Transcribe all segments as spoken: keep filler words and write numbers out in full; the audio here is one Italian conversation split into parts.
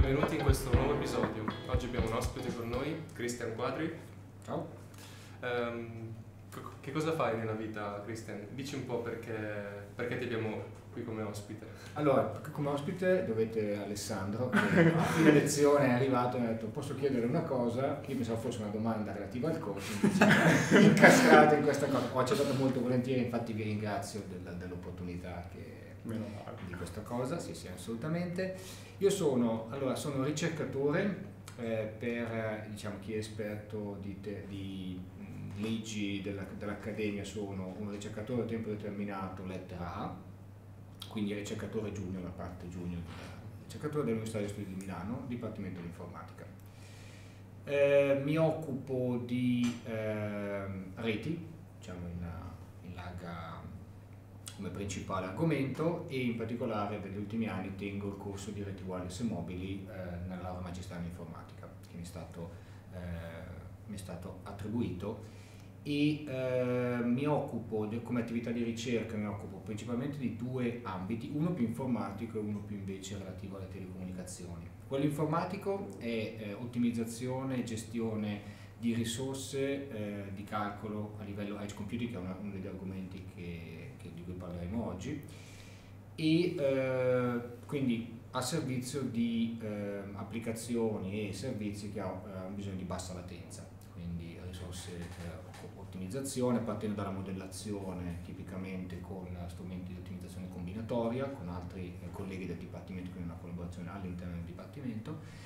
benvenuti in questo nuovo episodio. Oggi abbiamo un ospite con noi, Christian Quadri. Ciao. Um, che cosa fai nella vita, Christian? Dici un po' perché, perché ti abbiamo qui come ospite. Allora, come ospite dovete Alessandro, che a fine lezione è arrivato e mi ha detto: posso chiedere una cosa? Che io pensavo fosse una domanda relativa al corso, invece incastrato in questa cosa. Ho accettato molto volentieri, infatti vi ringrazio del, dell'opportunità che Meno male. di questa cosa, sì sì, assolutamente. Io sono, allora, sono ricercatore eh, per, diciamo, chi è esperto di, te, di mh, leggi della, dell'Accademia, sono un ricercatore a tempo determinato, lettera A, quindi ricercatore junior, la parte junior, ricercatore dell'Università degli Studi di Milano, Dipartimento di Informatica. Eh, mi occupo di eh, reti, diciamo in, in larga come principale argomento, e in particolare negli ultimi anni tengo il corso di reti wireless e mobili eh, nella laurea magistrale in informatica che mi è stato, eh, mi è stato attribuito, e eh, mi occupo de, come attività di ricerca mi occupo principalmente di due ambiti, uno più informatico e uno più invece relativo alle telecomunicazioni. Quello informatico è eh, ottimizzazione e gestione di risorse eh, di calcolo a livello edge computing, che è una, uno degli argomenti che, che, di cui parleremo oggi, e eh, quindi a servizio di eh, applicazioni e servizi che hanno eh, bisogno di bassa latenza, quindi risorse eh, ottimizzazione partendo dalla modellazione tipicamente con strumenti di ottimizzazione combinatoria con altri eh, colleghi del Dipartimento, quindi una collaborazione all'interno del Dipartimento,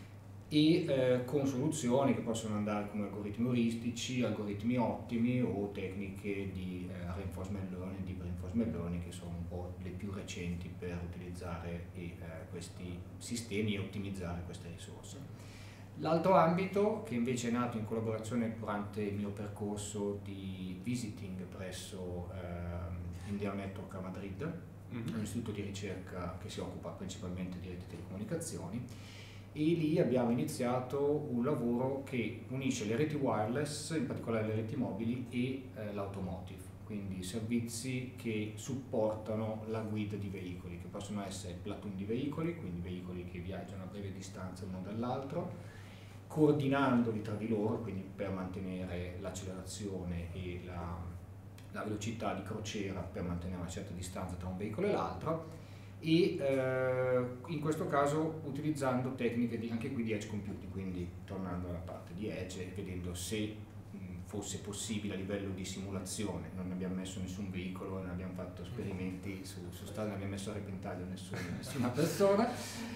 e eh, con soluzioni che possono andare come algoritmi euristici, algoritmi ottimi o tecniche di eh, reinforcement learning, deep reinforcement learning, che sono un po' le più recenti per utilizzare e, eh, questi sistemi e ottimizzare queste risorse. L'altro ambito, che invece è nato in collaborazione durante il mio percorso di visiting presso eh, Indian Network a Madrid, mm-hmm. un istituto di ricerca che si occupa principalmente di reti e telecomunicazioni, e lì abbiamo iniziato un lavoro che unisce le reti wireless, in particolare le reti mobili, e eh, l'automotive, quindi servizi che supportano la guida di veicoli, che possono essere platoon di veicoli, quindi veicoli che viaggiano a breve distanza l'uno dall'altro, coordinandoli tra di loro, quindi per mantenere l'accelerazione e la, la velocità di crociera per mantenere una certa distanza tra un veicolo e l'altro, e eh, in questo caso utilizzando tecniche di, anche qui di edge computing, quindi tornando alla parte di edge e vedendo se mh, fosse possibile a livello di simulazione. Non abbiamo messo nessun veicolo, non abbiamo fatto esperimenti su, su strada, non abbiamo messo a repentaglio nessun, nessuna persona.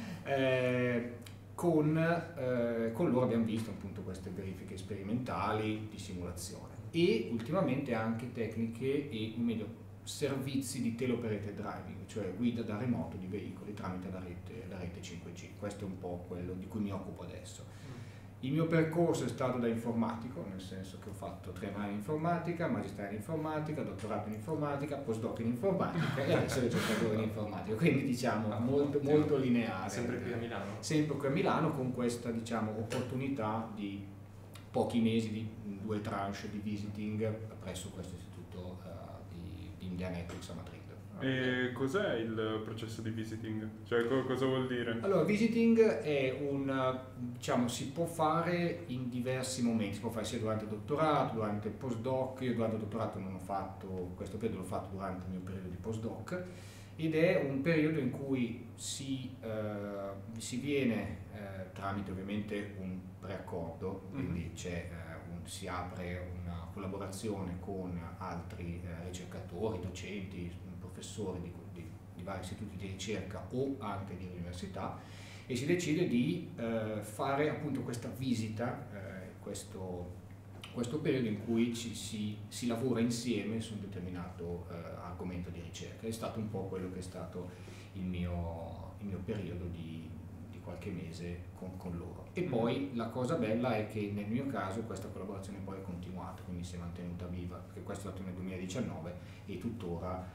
Eh, con, eh, con loro abbiamo visto appunto queste verifiche sperimentali di simulazione, e ultimamente anche tecniche e meglio servizi di teleoperated driving, cioè guida da remoto di veicoli tramite la rete, la rete cinque G. Questo è un po' quello di cui mi occupo adesso. Il mio percorso è stato da informatico, nel senso che ho fatto triennale in informatica, magistrale in informatica, dottorato in informatica, postdoc in informatica e adesso ricercatore in informatica, quindi diciamo molto, molto lineare. Sempre qui a Milano? Sempre qui a Milano, con questa, diciamo, opportunità di pochi mesi, di due tranche di visiting presso questo istituto uh, di, di Indian Networks a Madrid. E cos'è il processo di visiting? Cioè co- cosa vuol dire? Allora, visiting è un, diciamo, si può fare in diversi momenti, si può fare sia durante il dottorato, durante il postdoc. Io durante il dottorato non ho fatto, questo periodo l'ho fatto durante il mio periodo di postdoc, ed è un periodo in cui si, eh, si viene eh, tramite ovviamente un preaccordo, quindi mm-hmm. c'è, eh, un, si apre una collaborazione con altri eh, ricercatori, docenti, professori di, di, di vari istituti di ricerca o anche di università, e si decide di eh, fare appunto questa visita, eh, questo, questo periodo in cui ci, si, si lavora insieme su un determinato eh, argomento di ricerca. È stato un po' quello che è stato il mio, il mio periodo di, di qualche mese con, con loro. E poi la cosa bella è che nel mio caso questa collaborazione poi è continuata, quindi si è mantenuta viva, perché questo è stato nel duemiladiciannove e tuttora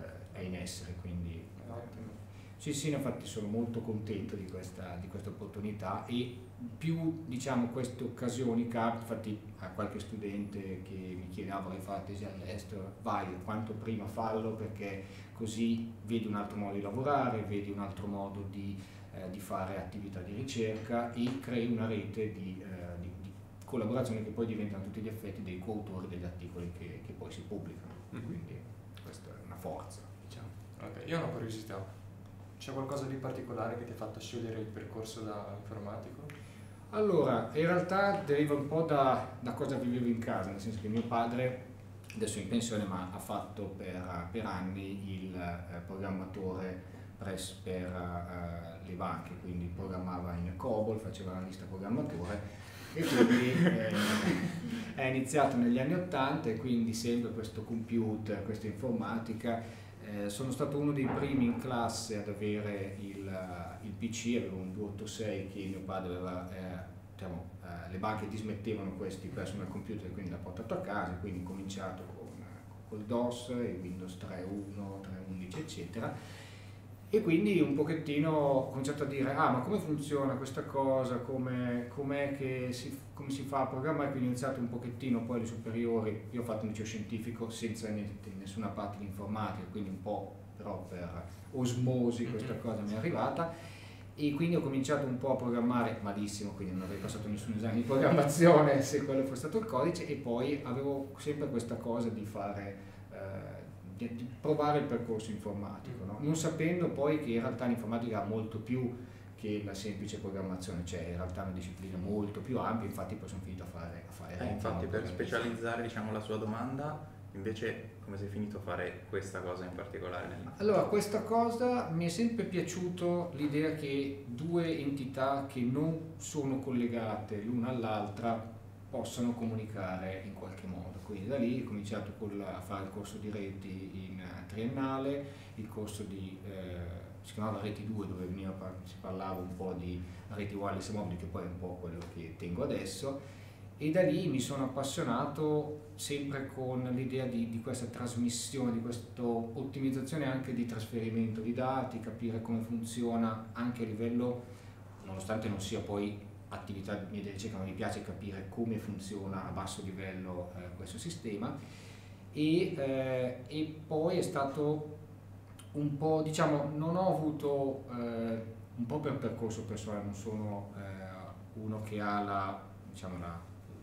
è in essere, quindi ottimo. Sì, sì, infatti sono molto contento di questa, di questa opportunità, e più, diciamo, queste occasioni capitano. Infatti a qualche studente che mi chiedeva: vorrei fare la tesi all'estero, vai, quanto prima fallo, perché così vedi un altro modo di lavorare, vedi un altro modo di eh, di fare attività di ricerca e crei una rete di, eh, di, di collaborazione che poi diventano a tutti gli effetti dei coautori degli articoli che, che poi si pubblicano. Mm-hmm. Quindi questa è una forza, diciamo. Ok, io ho una curiosità. C'è qualcosa di particolare che ti ha fatto scegliere il percorso da informatico? Allora, in realtà deriva un po' da, da cosa vivevo in casa, nel senso che mio padre, adesso è in pensione, ma ha fatto per, per anni il eh, programmatore press per eh, le banche, quindi programmava in COBOL, faceva l'analista programmatore e quindi eh, è iniziato negli anni ottanta e quindi sempre questo computer, questa informatica. Eh, sono stato uno dei primi in classe ad avere il, il P C, avevo un duecentottantasei che mio padre aveva, eh, diciamo, eh, le banche dismettevano questi personal computer, quindi l'ha portato a casa, quindi ho cominciato con, col DOS, e Windows tre punto uno, tre punto undici eccetera, e quindi un pochettino ho cominciato a dire ah ma come funziona questa cosa, come, com'è che si, come si fa a programmare, quindi ho iniziato un pochettino poi alle superiori, io ho fatto un liceo scientifico senza niente, nessuna parte di informatica, quindi un po' però per osmosi questa cosa mi è arrivata e quindi ho cominciato un po' a programmare malissimo, quindi non avrei passato nessun esame di programmazione se quello fosse stato il codice, e poi avevo sempre questa cosa di fare eh, di, di provare il percorso informatico, no? Non sapendo poi che in realtà l'informatica ha molto più che la semplice programmazione, cioè in realtà è una disciplina molto più ampia, infatti poi sono finito a fare a fare eh, infatti per specializzare, diciamo, la sua domanda, invece come sei finito a fare questa cosa in particolare? Nel... Allora, questa cosa mi è sempre piaciuto, l'idea che due entità che non sono collegate l'una all'altra possano comunicare in qualche modo, quindi da lì ho cominciato col, a fare il corso di reti in triennale, il corso di eh, si chiamava Reti due, dove veniva, si parlava un po' di reti wireless mobili, che poi è un po' quello che tengo adesso, e da lì mi sono appassionato sempre con l'idea di, di questa trasmissione, di questa ottimizzazione anche di trasferimento di dati, capire come funziona anche a livello, nonostante non sia poi attività mia di ricerca, ma mi piace capire come funziona a basso livello eh, questo sistema, e, eh, e poi è stato un po', diciamo, non ho avuto eh, un po' per percorso personale, non sono eh, uno che ha la, diciamo, la,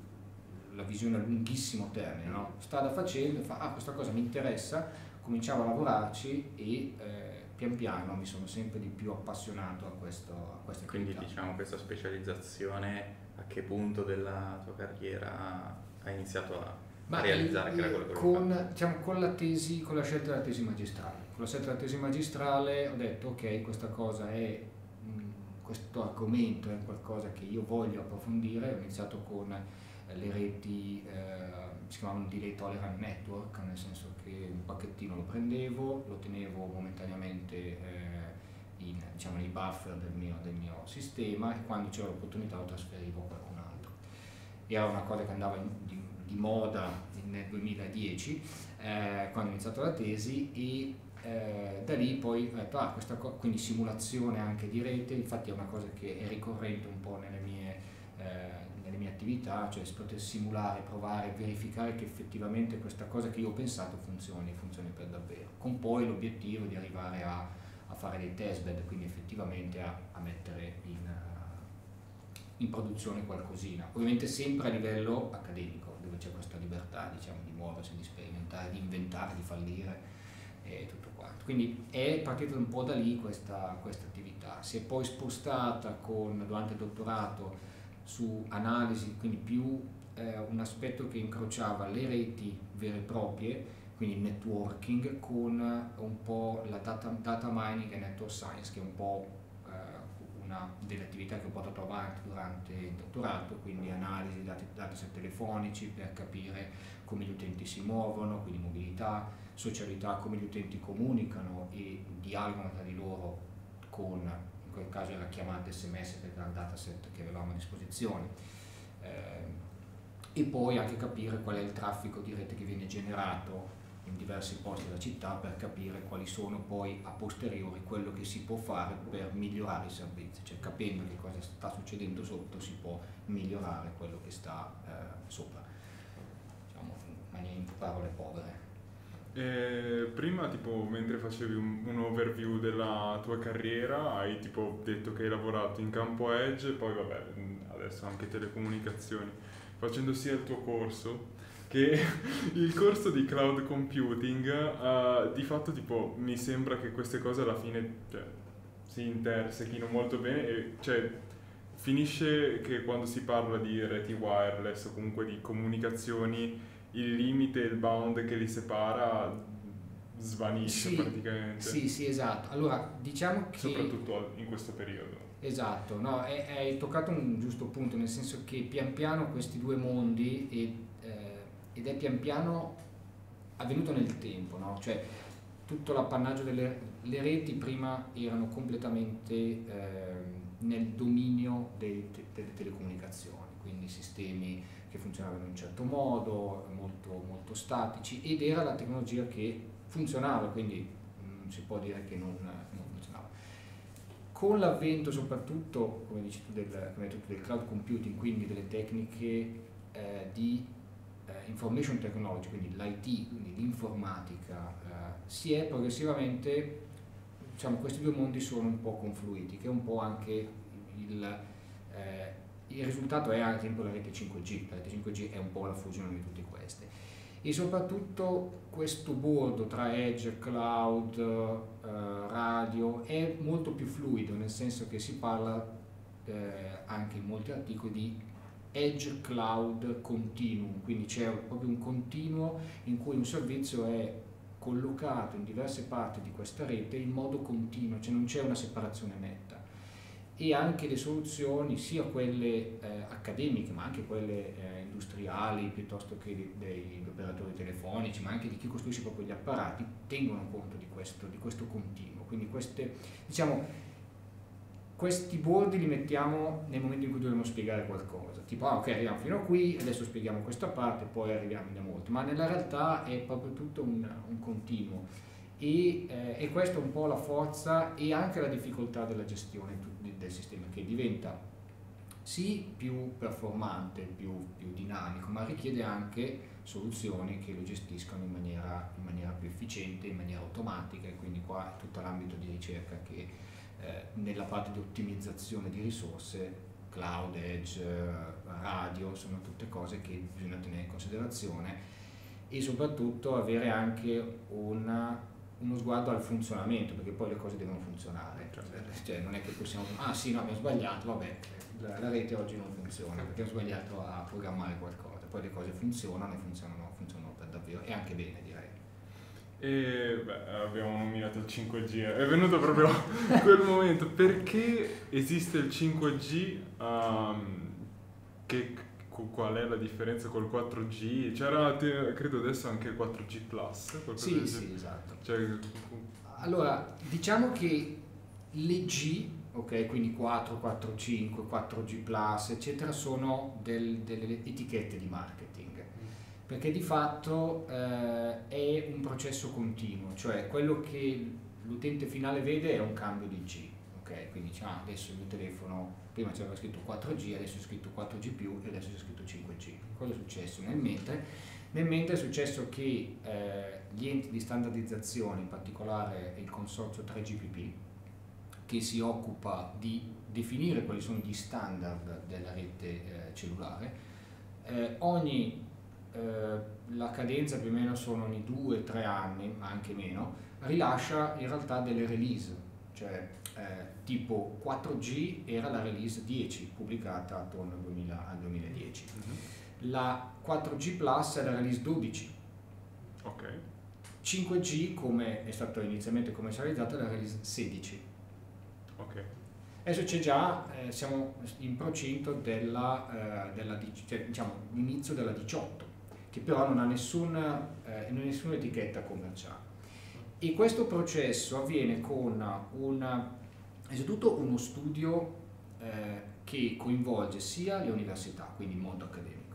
la visione a lunghissimo termine, no? Strada facendo, fa ah questa cosa mi interessa, cominciavo a lavorarci e eh, pian piano mi sono sempre di più appassionato a, questo, a questa Quindi attività. Diciamo questa specializzazione a che punto della tua carriera hai iniziato a Ma realizzare che era quello che con, diciamo, con la tesi, con la scelta della tesi magistrale. Con la scelta della tesi magistrale ho detto ok, questa cosa è, mh, questo argomento è qualcosa che io voglio approfondire. Ho iniziato con eh, le reti, eh, si chiamavano delay tolerant network, nel senso che un pacchettino lo prendevo, lo tenevo momentaneamente eh, in, diciamo, nei buffer del mio, del mio sistema, e quando c'era l'opportunità lo trasferivo a qualcun altro. Era una cosa che andava in, di, di moda nel duemiladieci, eh, quando ho iniziato la tesi, e eh, da lì poi ho detto, ah, questa co- quindi simulazione anche di rete, infatti è una cosa che è ricorrente un po' nelle mie, eh, nelle mie attività, cioè poter simulare, provare, verificare che effettivamente questa cosa che io ho pensato funzioni, funzioni per davvero, con poi l'obiettivo di arrivare a, a fare dei testbed, quindi effettivamente a, a mettere in, uh, in produzione qualcosina, ovviamente sempre a livello accademico, dove c'è questa libertà, diciamo, di muoversi, di sperimentare, di inventare, di fallire e tutto quanto. Quindi è partita un po' da lì questa, questa attività, si è poi spostata con, durante il dottorato, su analisi, quindi più eh, un aspetto che incrociava le reti vere e proprie, quindi networking, con un po' la data, data mining e network science, che è un po' eh, una delle attività che ho portato avanti durante il dottorato, quindi analisi di dati, dataset telefonici per capire come gli utenti si muovono, quindi mobilità, socialità, come gli utenti comunicano e dialogano tra di loro con, in quel caso era chiamata S M S perché era il dataset che avevamo a disposizione, eh, e poi anche capire qual è il traffico di rete che viene generato in diversi posti della città, per capire quali sono poi a posteriori quello che si può fare per migliorare i servizi, cioè capendo che cosa sta succedendo sotto si può migliorare quello che sta eh, sopra, diciamo in, in parole povere. E prima, tipo, mentre facevi un, un overview della tua carriera, hai tipo detto che hai lavorato in campo Edge, poi vabbè, adesso anche telecomunicazioni, facendo sia il tuo corso che il corso di cloud computing. Uh, di fatto, tipo, mi sembra che queste cose alla fine, cioè, si intersechino molto bene e, cioè, finisce che quando si parla di reti wireless o comunque di comunicazioni, il limite, il bound che li separa svanisce, sì, praticamente. Sì, sì, esatto. Allora, diciamo che... Soprattutto in questo periodo. Esatto, no, hai, hai toccato un giusto punto, nel senso che pian piano questi due mondi, e, eh, ed è pian piano avvenuto nel tempo, no? Cioè, tutto l'appannaggio delle le reti prima erano completamente eh, nel dominio dei, delle telecomunicazioni, quindi sistemi che funzionavano in un certo modo, molto, molto statici, ed era la tecnologia che funzionava, quindi non si può dire che non, non funzionava. Con l'avvento soprattutto, come dici tu, del, come hai detto tu, del cloud computing, quindi delle tecniche eh, di eh, information technology, quindi l'I T, quindi l'informatica, eh, si è progressivamente, diciamo, questi due mondi sono un po' confluiti, che è un po' anche il... Eh, il risultato è ad esempio la rete cinque G, la rete cinque G è un po' la fusione di tutte queste, e soprattutto questo bordo tra edge, cloud, eh, radio è molto più fluido, nel senso che si parla eh, anche in molti articoli di edge cloud continuum, quindi c'è proprio un continuo in cui un servizio è collocato in diverse parti di questa rete in modo continuo, cioè non c'è una separazione netta. E anche le soluzioni, sia quelle eh, accademiche ma anche quelle eh, industriali, piuttosto che dei, degli operatori telefonici, ma anche di chi costruisce proprio gli apparati, tengono conto di questo, di questo continuo. Quindi queste, diciamo, questi bordi li mettiamo nel momento in cui dobbiamo spiegare qualcosa, tipo ah, ok, arriviamo fino a qui, adesso spieghiamo questa parte, poi arriviamo andiamo oltre, ma nella realtà è proprio tutto un, un continuo. E, eh, e questa è un po' la forza e anche la difficoltà della gestione del sistema, che diventa sì più performante, più, più dinamico, ma richiede anche soluzioni che lo gestiscano in maniera, in maniera più efficiente, in maniera automatica, e quindi qua è tutto l'ambito di ricerca che eh, nella parte di ottimizzazione di risorse, cloud, edge, radio, sono tutte cose che bisogna tenere in considerazione, e soprattutto avere anche una uno sguardo al funzionamento, perché poi le cose devono funzionare, cioè non è che possiamo, ah sì no abbiamo sbagliato, vabbè la, la rete oggi non funziona perché ho sbagliato a programmare qualcosa, poi le cose funzionano e funzionano, funzionano per davvero, e anche bene direi. E beh, abbiamo nominato il cinque G, è venuto proprio quel momento, perché esiste il cinque G, um, che qual è la differenza col quattro G? C'era, credo adesso, anche il quattro G plus. Sì, sì, esatto. Cioè... Allora, diciamo che le G, ok, quindi quattro, quattro, cinque, quattro G plus, eccetera, sono del, delle etichette di marketing, perché di fatto eh, è un processo continuo, cioè quello che l'utente finale vede è un cambio di G. Ok, quindi diciamo ah, adesso il mio telefono, prima c'era scritto quattro G, adesso c'è scritto quattro G più e adesso c'è scritto cinque G. Cosa è successo? Nel mentre, nel mentre è successo che eh, gli enti di standardizzazione, in particolare il consorzio tre G P P, che si occupa di definire quali sono gli standard della rete eh, cellulare, eh, ogni, eh, la cadenza più o meno sono ogni due tre anni, ma anche meno, rilascia in realtà delle release, cioè Eh, tipo quattro G era la release dieci pubblicata attorno al, duemila, al duemiladieci, uh-huh. La quattro G plus è la release dodici, okay. cinque G come è stato inizialmente commercializzato è la release sedici. Okay. Adesso c'è già, eh, siamo in procinto della, eh, della cioè, diciamo, l'inizio della diciotto, che però non ha nessuna, eh, nessuna etichetta commerciale, e questo processo avviene con una innanzitutto uno studio eh, che coinvolge sia le università, quindi il mondo accademico,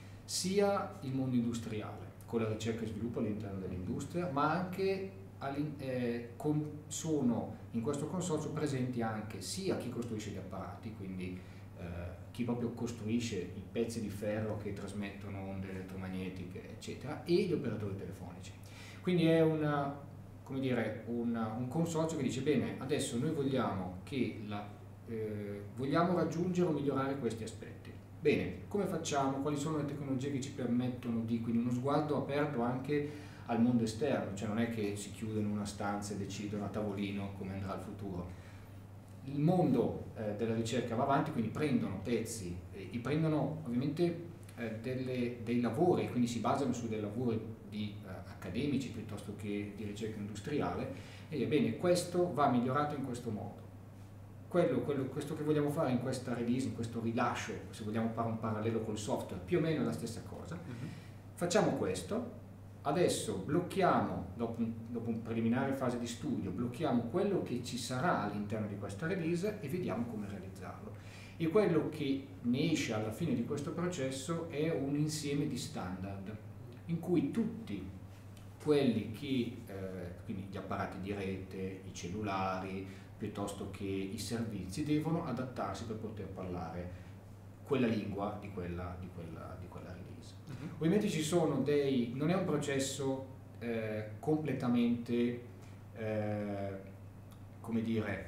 sia il mondo industriale, con la ricerca e sviluppo all'interno dell'industria, ma anche eh, con, sono in questo consorzio presenti anche sia chi costruisce gli apparati, quindi eh, chi proprio costruisce i pezzi di ferro che trasmettono onde elettromagnetiche, eccetera, e gli operatori telefonici. Quindi è una, come dire, una, un consorzio che dice bene, adesso noi vogliamo, che la, eh, vogliamo raggiungere o migliorare questi aspetti. Bene, come facciamo? Quali sono le tecnologie che ci permettono di, quindi uno sguardo aperto anche al mondo esterno, cioè non è che si chiudono in una stanza e decidono a tavolino come andrà il futuro. Il mondo eh, della ricerca va avanti, quindi prendono pezzi, e prendono ovviamente eh, delle, dei lavori, quindi si basano su dei lavori di eh, accademici piuttosto che di ricerca industriale, e dire bene, questo va migliorato in questo modo. Quello, quello, questo che vogliamo fare in questa release, in questo rilascio, se vogliamo fare un parallelo col software, più o meno è la stessa cosa. Mm-hmm. Facciamo questo. Adesso blocchiamo, dopo un, dopo un preliminare fase di studio, blocchiamo quello che ci sarà all'interno di questa release e vediamo come realizzarlo. E quello che ne esce alla fine di questo processo è un insieme di standard, in cui tutti quelli che, eh, quindi gli apparati di rete, i cellulari, piuttosto che i servizi, devono adattarsi per poter parlare quella lingua di quella, di quella, di quella release. Uh-huh. Ovviamente ci sono dei, non è un processo eh, completamente, eh, come dire,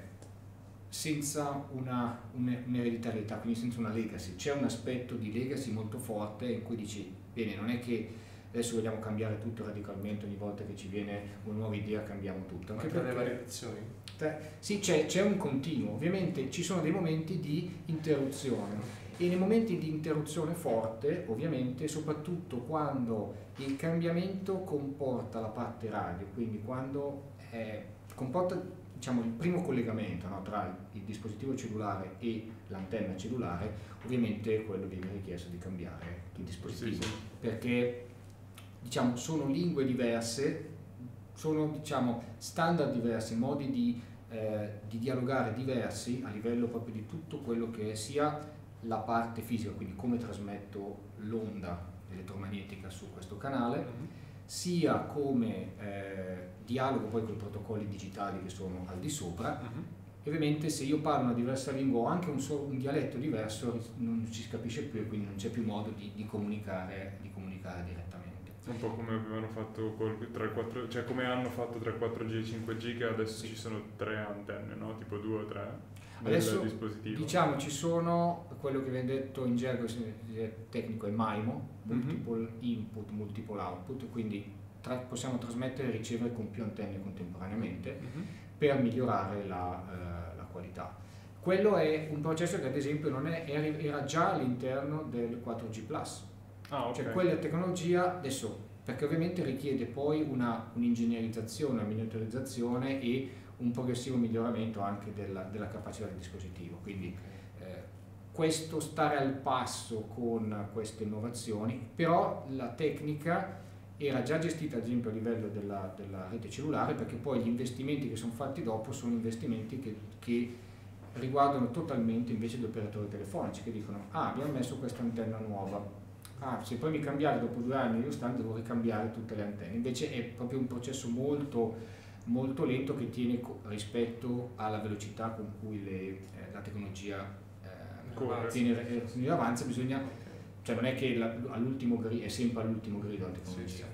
senza una, un'ereditarietà, quindi senza una legacy. C'è un aspetto di legacy molto forte in cui dici, bene, non è che adesso vogliamo cambiare tutto radicalmente, ogni volta che ci viene una nuova idea cambiamo tutto. Anche per le variazioni? Sì, c'è, c'è un continuo, ovviamente ci sono dei momenti di interruzione. E nei momenti di interruzione forte, ovviamente, soprattutto quando il cambiamento comporta la parte radio, quindi quando eh, comporta, diciamo, il primo collegamento, no, tra il, il dispositivo cellulare e l'antenna cellulare, ovviamente quello viene richiesto di cambiare il dispositivo, sì, sì. Perché, diciamo, sono lingue diverse, sono, diciamo, standard diversi, modi di, eh, di dialogare diversi a livello proprio di tutto quello che sia la parte fisica, quindi come trasmetto l'onda elettromagnetica su questo canale, mm-hmm. sia come eh, dialogo poi con i protocolli digitali che sono al di sopra, mm-hmm. e ovviamente se io parlo una diversa lingua o anche un, solo, un dialetto diverso non ci si capisce più e quindi non c'è più modo di, di, comunicare, di comunicare direttamente. Un po' come avevano fatto col tra il quattro, cioè come hanno fatto tra il quattro G e il cinque G, che adesso sì. Ci sono tre antenne, no? Tipo due o tre. Adesso dispositivo. Diciamo ci sono quello che viene detto in gergo tecnico è MIMO, multiple mm-hmm. input, multiple output, quindi tra, possiamo trasmettere e ricevere con più antenne contemporaneamente mm-hmm. per migliorare la, uh, la qualità. Quello è un processo che ad esempio non è, era già all'interno del quattro G plus, ah, okay. Cioè quella tecnologia adesso, perché ovviamente richiede poi una, un'ingegnerizzazione, una miniaturizzazione e un progressivo miglioramento anche della, della capacità del dispositivo, quindi eh, questo stare al passo con queste innovazioni, però la tecnica era già gestita ad esempio a livello della, della rete cellulare, perché poi gli investimenti che sono fatti dopo sono investimenti che, che riguardano totalmente invece gli operatori telefonici, che dicono ah abbiamo messo questa antenna nuova, ah se poi mi cambiate dopo due anni io stanno devo ricambiare tutte le antenne, invece è proprio un processo molto molto lento che tiene rispetto alla velocità con cui le, eh, la tecnologia eh, tiene, eh, avanza, bisogna, cioè non è che la, all'ultimo grido, è sempre all'ultimo grido la tecnologia. Sì, sì.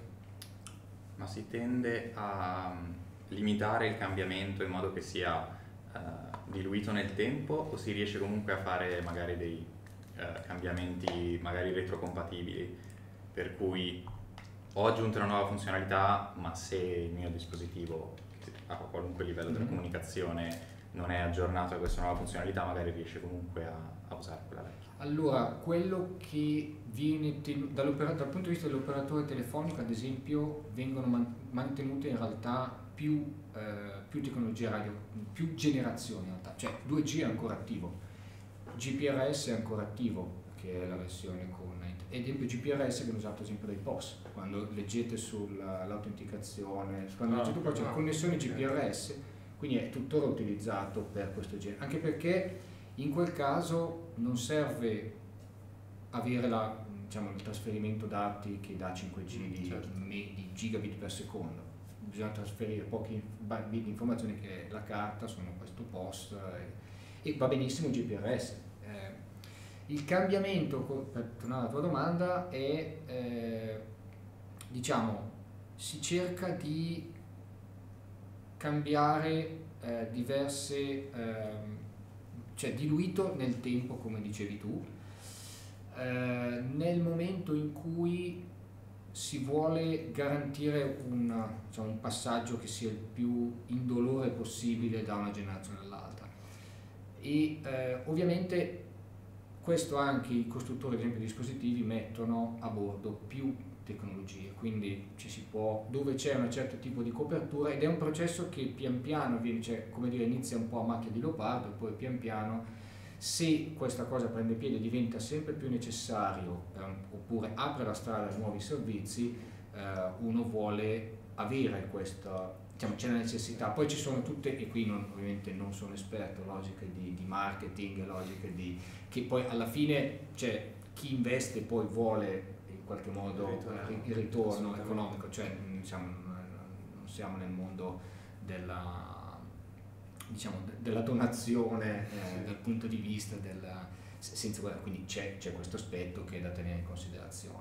Ma si tende a limitare il cambiamento in modo che sia uh, diluito nel tempo, o si riesce comunque a fare magari dei uh, cambiamenti magari retrocompatibili, per cui ho aggiunto una nuova funzionalità, ma se il mio dispositivo a qualunque livello della comunicazione non è aggiornato a questa nuova funzionalità, magari riesce comunque a, a usare quella vecchia? Allora, quello che viene ten- dal punto di vista dell'operatore telefonico, ad esempio, vengono man- mantenute in realtà più, eh, più tecnologie radio, più generazioni in realtà, cioè due G è ancora attivo, G P R S è ancora attivo, che è la versione con ad esempio G P R S viene usato ad esempio dai P O S, quando leggete sull'autenticazione, quando ah, leggete c'è ah, connessione okay. G P R S, quindi è tuttora utilizzato per questo genere, anche perché in quel caso non serve avere la, diciamo, il trasferimento dati che dà cinque G di, certo. di gigabit per secondo, bisogna trasferire pochi bit di informazioni che è la carta, sono questo P O S e, e va benissimo G P R S. Il cambiamento, per tornare alla tua domanda, è eh, diciamo si cerca di cambiare eh, diverse, ehm, cioè diluito nel tempo, come dicevi tu, eh, nel momento in cui si vuole garantire un, diciamo, un passaggio che sia il più indolore possibile da una generazione all'altra. E eh, ovviamente questo anche i costruttori, ad esempio, di dispositivi mettono a bordo più tecnologie, quindi ci si può, dove c'è un certo tipo di copertura, ed è un processo che pian piano viene, cioè, come dire, inizia un po' a macchia di leopardo e poi pian piano, se questa cosa prende piede, diventa sempre più necessario eh, oppure apre la strada a nuovi servizi, eh, uno vuole avere questa, diciamo, c'è la necessità. Poi ci sono tutte, e qui non, ovviamente non sono esperto, logiche di, di marketing, logiche di, che poi alla fine, cioè, chi investe poi vuole in qualche modo il ritorno, il ritorno economico, cioè diciamo, non siamo nel mondo della, diciamo, della donazione eh, dal punto di vista della, senza, quindi c'è, c'è questo aspetto che è da tenere in considerazione.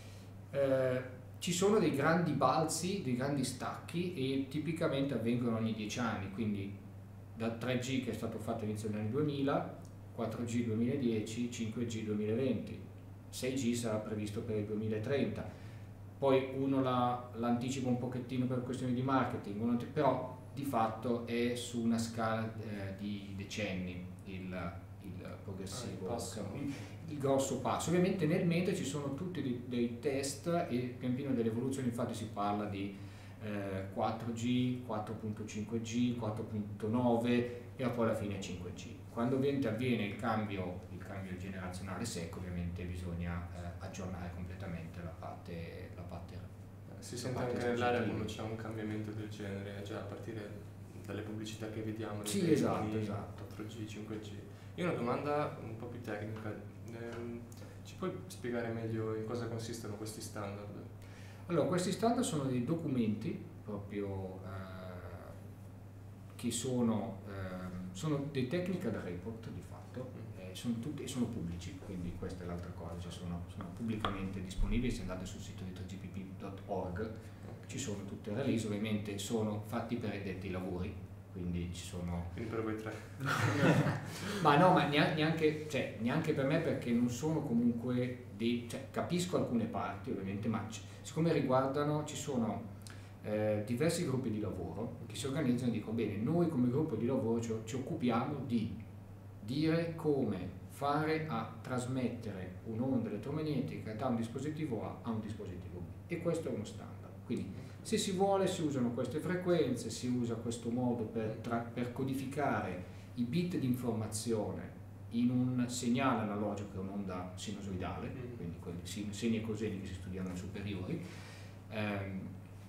Eh, ci sono dei grandi balzi, dei grandi stacchi, e tipicamente avvengono ogni dieci anni, quindi dal tre G che è stato fatto all'inizio degli anni duemila, quattro G duemiladieci, cinque G duemilaventi, sei G sarà previsto per il duemilatrenta, poi uno la, l'anticipa un pochettino per questioni di marketing, uno, però di fatto è su una scala eh, di decenni il, il progressivo, ah, il, il, il grosso passo. Ovviamente nel mentre ci sono tutti dei, dei test e pian piano delle evoluzioni, infatti si parla di eh, quattro G, quattro punto cinque G, quattro punto nove e poi alla fine cinque G. Quando ovviamente avviene il cambio, il cambio generazionale secco, ovviamente bisogna eh, aggiornare completamente la parte, la parte si sente anche nell'area quando c'è un cambiamento del genere, già a partire dalle pubblicità che vediamo, sì, dei esatto, telefoni, esatto. quattro G, cinque G. Io ho una domanda un po' più tecnica, ehm, ci puoi spiegare meglio in cosa consistono questi standard? Allora, questi standard sono dei documenti proprio eh, che sono, eh, sono dei technical report di fatto, eh, sono, tutti, sono pubblici, quindi questa è l'altra cosa, cioè sono, sono pubblicamente disponibili. Se andate sul sito di tre G P P punto org ci sono tutte le release, ovviamente sono fatti per i detti lavori, quindi ci sono... Quindi per voi tre? ma no, ma neanche, cioè, neanche per me, perché non sono comunque dei... Cioè, capisco alcune parti ovviamente, ma c- siccome riguardano, ci sono eh, diversi gruppi di lavoro che si organizzano e dicono, bene, noi come gruppo di lavoro ci, ci occupiamo di dire come fare a trasmettere un'onda elettromagnetica da un dispositivo A a un dispositivo B, e questo è uno standard. Quindi se si vuole si usano queste frequenze, si usa questo modo per, tra, per codificare i bit di informazione in un segnale analogico che è un'onda sinusoidale, quindi quelli segni e coseni che si studiano alle superiori, ehm,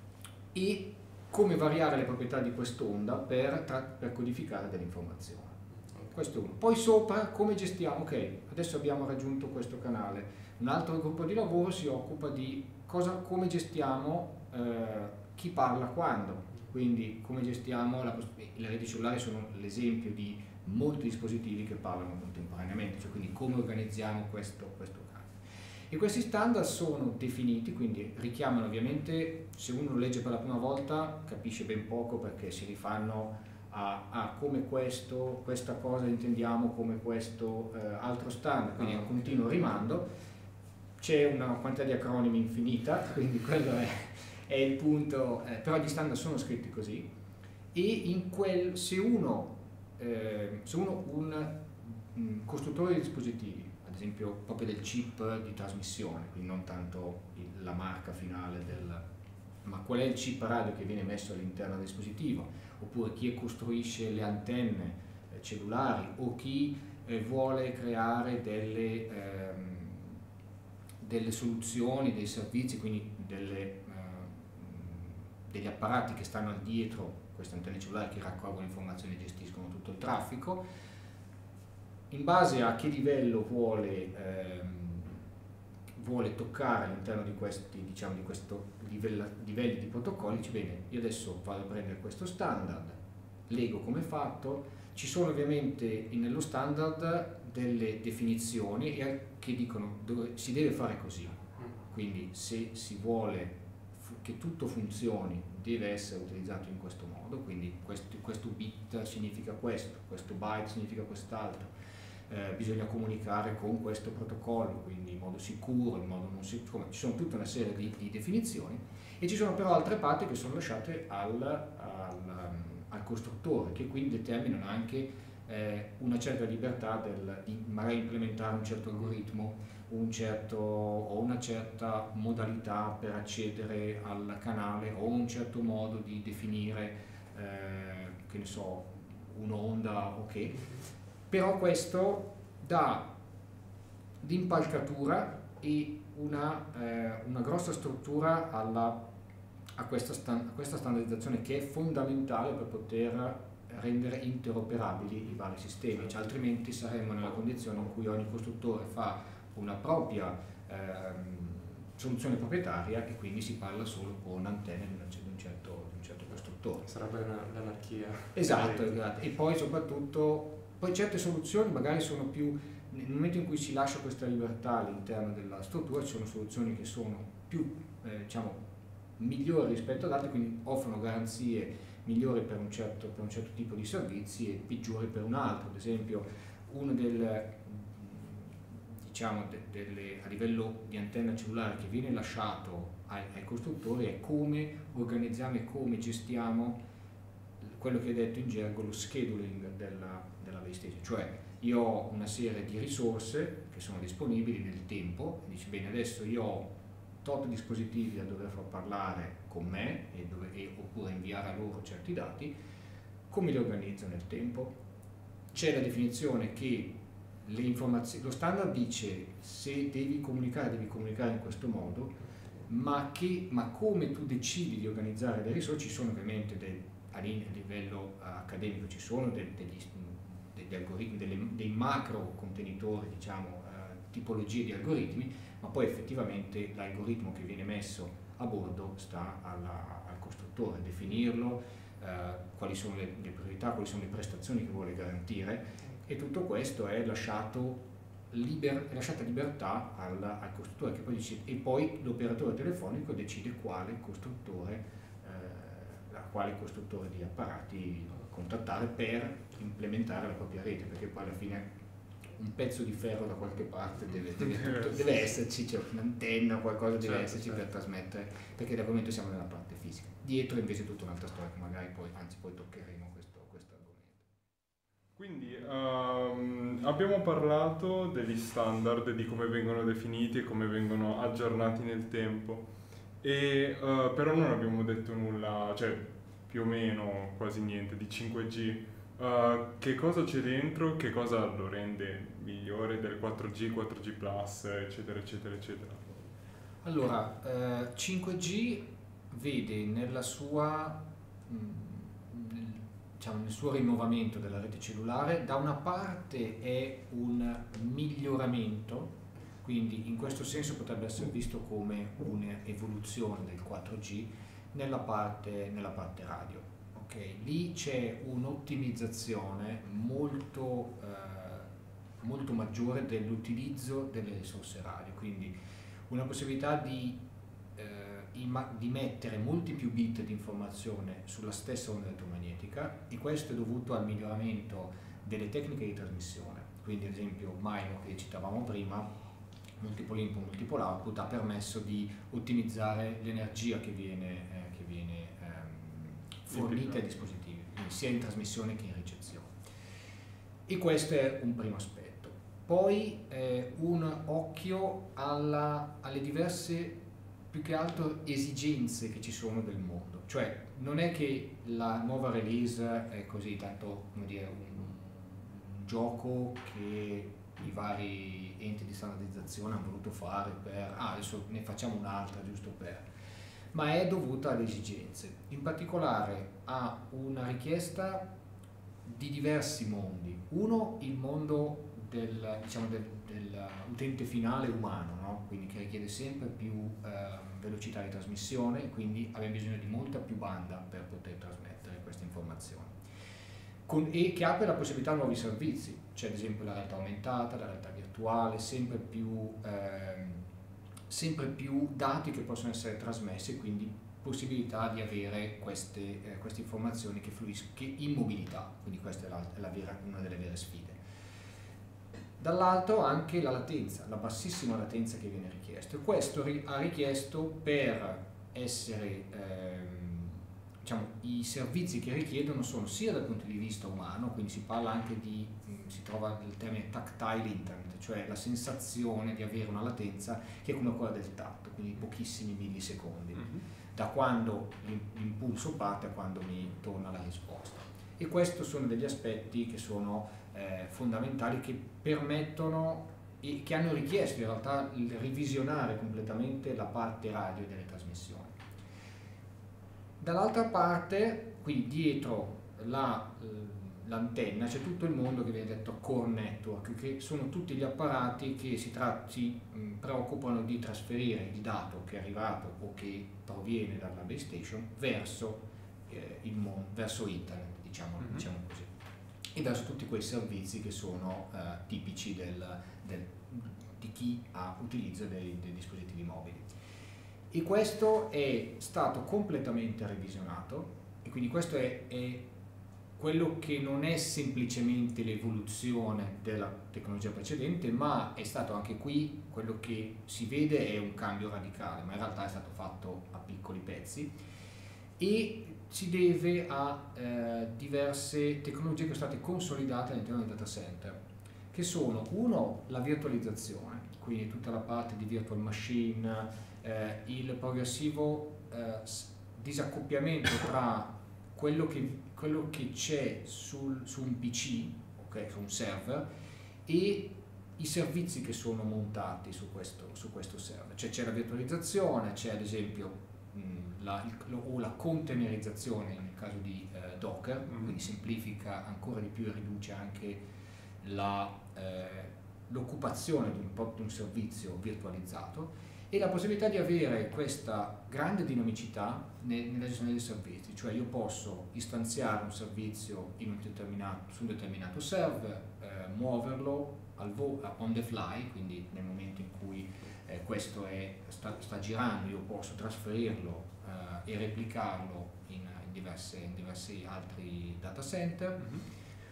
e come variare le proprietà di quest'onda per, tra, per codificare delle informazioni. Questo è uno. Poi sopra come gestiamo, ok, adesso abbiamo raggiunto questo canale, un altro gruppo di lavoro si occupa di cosa, come gestiamo eh, chi parla quando, quindi come gestiamo la, le reti cellulari sono l'esempio di molti dispositivi che parlano contemporaneamente, cioè quindi come organizziamo questo, questo cambio. E questi standard sono definiti, quindi richiamano ovviamente, se uno lo legge per la prima volta capisce ben poco perché si rifanno a, a come questo, questa cosa intendiamo come questo eh, altro standard, quindi è un continuo rimando. C'è una quantità di acronimi infinita, quindi quello è, è il punto, eh, però gli standard sono scritti così, e in quel, se uno, eh, se uno un, un costruttore di dispositivi, ad esempio proprio del chip di trasmissione, quindi non tanto il, la marca finale del, ma qual è il chip radio che viene messo all'interno del dispositivo, oppure chi costruisce le antenne eh, cellulari, o chi eh, vuole creare delle, ehm, delle soluzioni, dei servizi, quindi delle, eh, degli apparati che stanno dietro queste antenne cellulari che raccolgono informazioni e gestiscono tutto il traffico, in base a che livello vuole, ehm, vuole toccare all'interno di questi, diciamo, di questo livello, livelli di protocolli, dice bene, io adesso vado a prendere questo standard, leggo come è fatto, ci sono ovviamente nello standard delle definizioni che dicono dove si deve fare così, quindi se si vuole che tutto funzioni deve essere utilizzato in questo modo, quindi questo, questo bit significa questo, questo byte significa quest'altro, eh, bisogna comunicare con questo protocollo, quindi in modo sicuro, in modo non sicuro, ci sono tutta una serie di, di definizioni, e ci sono però altre parti che sono lasciate al, al, al costruttore, che quindi determinano anche eh, una certa libertà del, di magari implementare un certo algoritmo un certo, o una certa modalità per accedere al canale, o un certo modo di definire eh, che ne so, un'onda, ok, però questo dà l'impalcatura e una, eh, una grossa struttura alla, a, questa stand, a questa standardizzazione, che è fondamentale per poter rendere interoperabili i vari sistemi, cioè, altrimenti saremmo nella condizione in cui ogni costruttore fa una propria ehm, soluzione proprietaria e quindi si parla solo con antenne di un certo, di un certo costruttore. Sarebbe l'anarchia. Esatto, esatto, e poi soprattutto, poi certe soluzioni magari sono più, nel momento in cui si lascia questa libertà all'interno della struttura, ci sono soluzioni che sono più, eh, diciamo, migliori rispetto ad altre, quindi offrono garanzie migliori per un certo, per un certo tipo di servizi e peggiori per un altro. Ad esempio, uno del diciamo de, delle, a livello di antenna cellulare che viene lasciato ai, ai costruttori è come organizziamo e come gestiamo quello che è detto in gergo lo scheduling della, della base station, cioè io ho una serie di risorse che sono disponibili nel tempo, dici bene adesso io ho tot dispositivi da dover far parlare con me e dove, e, oppure inviare a loro certi dati, come li organizzo nel tempo? C'è la definizione che le informazioni, lo standard dice se devi comunicare, devi comunicare in questo modo, ma, che, ma come tu decidi di organizzare le risorse, ci sono ovviamente dei, a livello accademico ci sono degli, degli algoritmi, delle, dei macro contenitori, diciamo, eh, tipologie di algoritmi, ma poi effettivamente l'algoritmo che viene messo a bordo sta alla, al costruttore, definirlo, eh, quali sono le, le priorità, quali sono le prestazioni che vuole garantire. E tutto questo è lasciato liber, è lasciata libertà al, al costruttore, che poi decide, e poi l'operatore telefonico decide quale costruttore, eh, quale costruttore di apparati contattare per implementare la propria rete, perché poi alla fine un pezzo di ferro da qualche parte deve, deve, tutto, deve esserci, cioè un'antenna o qualcosa deve certo, esserci certo. per trasmettere, perché da momento siamo nella parte fisica. Dietro invece tutta un'altra storia che magari poi, anzi poi toccheremo questo, questo argomento. Quindi um, abbiamo parlato degli standard, di come vengono definiti e come vengono aggiornati nel tempo, e uh, però non abbiamo detto nulla, cioè più o meno quasi niente, di cinque G. Uh, che cosa c'è dentro, che cosa lo rende migliore del quattro G, quattro G plus, eccetera, eccetera, eccetera. Allora, eh, cinque G vede nella sua, mh, diciamo, nel suo rinnovamento della rete cellulare, da una parte è un miglioramento, quindi in questo senso potrebbe essere visto come un'evoluzione del quattro G nella parte, nella parte radio. Okay, lì c'è un'ottimizzazione molto, eh, molto maggiore dell'utilizzo delle risorse radio, quindi una possibilità di, eh, di mettere molti più bit di informazione sulla stessa onda elettromagnetica, e questo è dovuto al miglioramento delle tecniche di trasmissione. Quindi ad esempio MIMO, che citavamo prima, multiple input, multiple output, ha permesso di ottimizzare l'energia che viene, eh, che viene fornite ai dispositivi, quindi sia in trasmissione che in ricezione. E questo è un primo aspetto. Poi eh, un occhio alla, alle diverse, più che altro, esigenze che ci sono del mondo. Cioè, non è che la nuova release è così tanto, come dire, un, un gioco che i vari enti di standardizzazione hanno voluto fare per, ah, adesso ne facciamo un'altra giusto per, ma è dovuta alle esigenze, in particolare a una richiesta di diversi mondi. Uno, il mondo del, diciamo, del, dell'utente finale umano, no? Quindi che richiede sempre più eh, velocità di trasmissione, quindi abbiamo bisogno di molta più banda per poter trasmettere queste informazioni. Con, e che apre la possibilità a nuovi servizi, c'è ad esempio la realtà aumentata, la realtà virtuale, sempre più... Eh, sempre più dati che possono essere trasmessi, quindi possibilità di avere queste, eh, queste informazioni che fluiscono in mobilità, quindi questa è, la, è la vera, una delle vere sfide. Dall'altro anche la latenza, la bassissima latenza che viene richiesta, e questo ri, ha richiesto per essere, ehm, diciamo, i servizi che richiedono sono sia dal punto di vista umano, quindi si parla anche di, si trova il termine tactile internet, cioè la sensazione di avere una latenza che è come quella del tatto, quindi pochissimi millisecondi, mm-hmm. da quando l'impulso parte a quando mi torna la risposta. E questi sono degli aspetti che sono eh, fondamentali, che permettono e che hanno richiesto in realtà il revisionare completamente la parte radio delle trasmissioni. Dall'altra parte, qui dietro la, l'antenna, c'è tutto il mondo che viene detto core network, che sono tutti gli apparati che si, tra, si mh, preoccupano di trasferire il dato che è arrivato o che proviene dalla base station verso, eh, il mondo, verso internet, diciamo, mm-hmm. diciamo così, e verso tutti quei servizi che sono eh, tipici del, del, di chi ha utilizzo dei, dei dispositivi mobili. E questo è stato completamente revisionato, e quindi questo è, è quello che non è semplicemente l'evoluzione della tecnologia precedente, ma è stato anche qui quello che si vede è un cambio radicale, ma in realtà è stato fatto a piccoli pezzi e si deve a eh, diverse tecnologie che sono state consolidate all'interno del data center, che sono, uno, la virtualizzazione, quindi tutta la parte di virtual machine, eh, il progressivo eh, disaccoppiamento tra quello che, quello che c'è sul, su un P C, okay, su un server, e i servizi che sono montati su questo, su questo server. Cioè c'è la virtualizzazione, c'è ad esempio mh, la, il, o la containerizzazione nel caso di eh, Docker, mm. quindi semplifica ancora di più e riduce anche la, eh, l'occupazione di un, di un servizio virtualizzato, e la possibilità di avere questa grande dinamicità nella gestione dei servizi, cioè io posso istanziare un servizio in un determinato, su un determinato server, eh, muoverlo al vo- on the fly, quindi nel momento in cui eh, questo è, sta, sta girando io posso trasferirlo eh, e replicarlo in, in, diverse, in diversi altri data center, mm-hmm.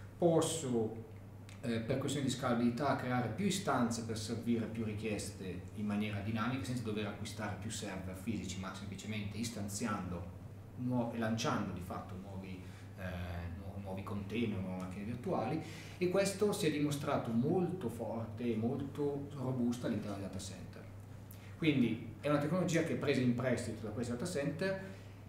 posso Eh, per questioni di scalabilità creare più istanze per servire più richieste in maniera dinamica senza dover acquistare più server fisici, ma semplicemente istanziando nuovi, e lanciando di fatto nuovi, eh, nu- nuovi container, nuove macchine virtuali, e questo si è dimostrato molto forte e molto robusto all'interno del data center. Quindi è una tecnologia che è presa in prestito da questi data center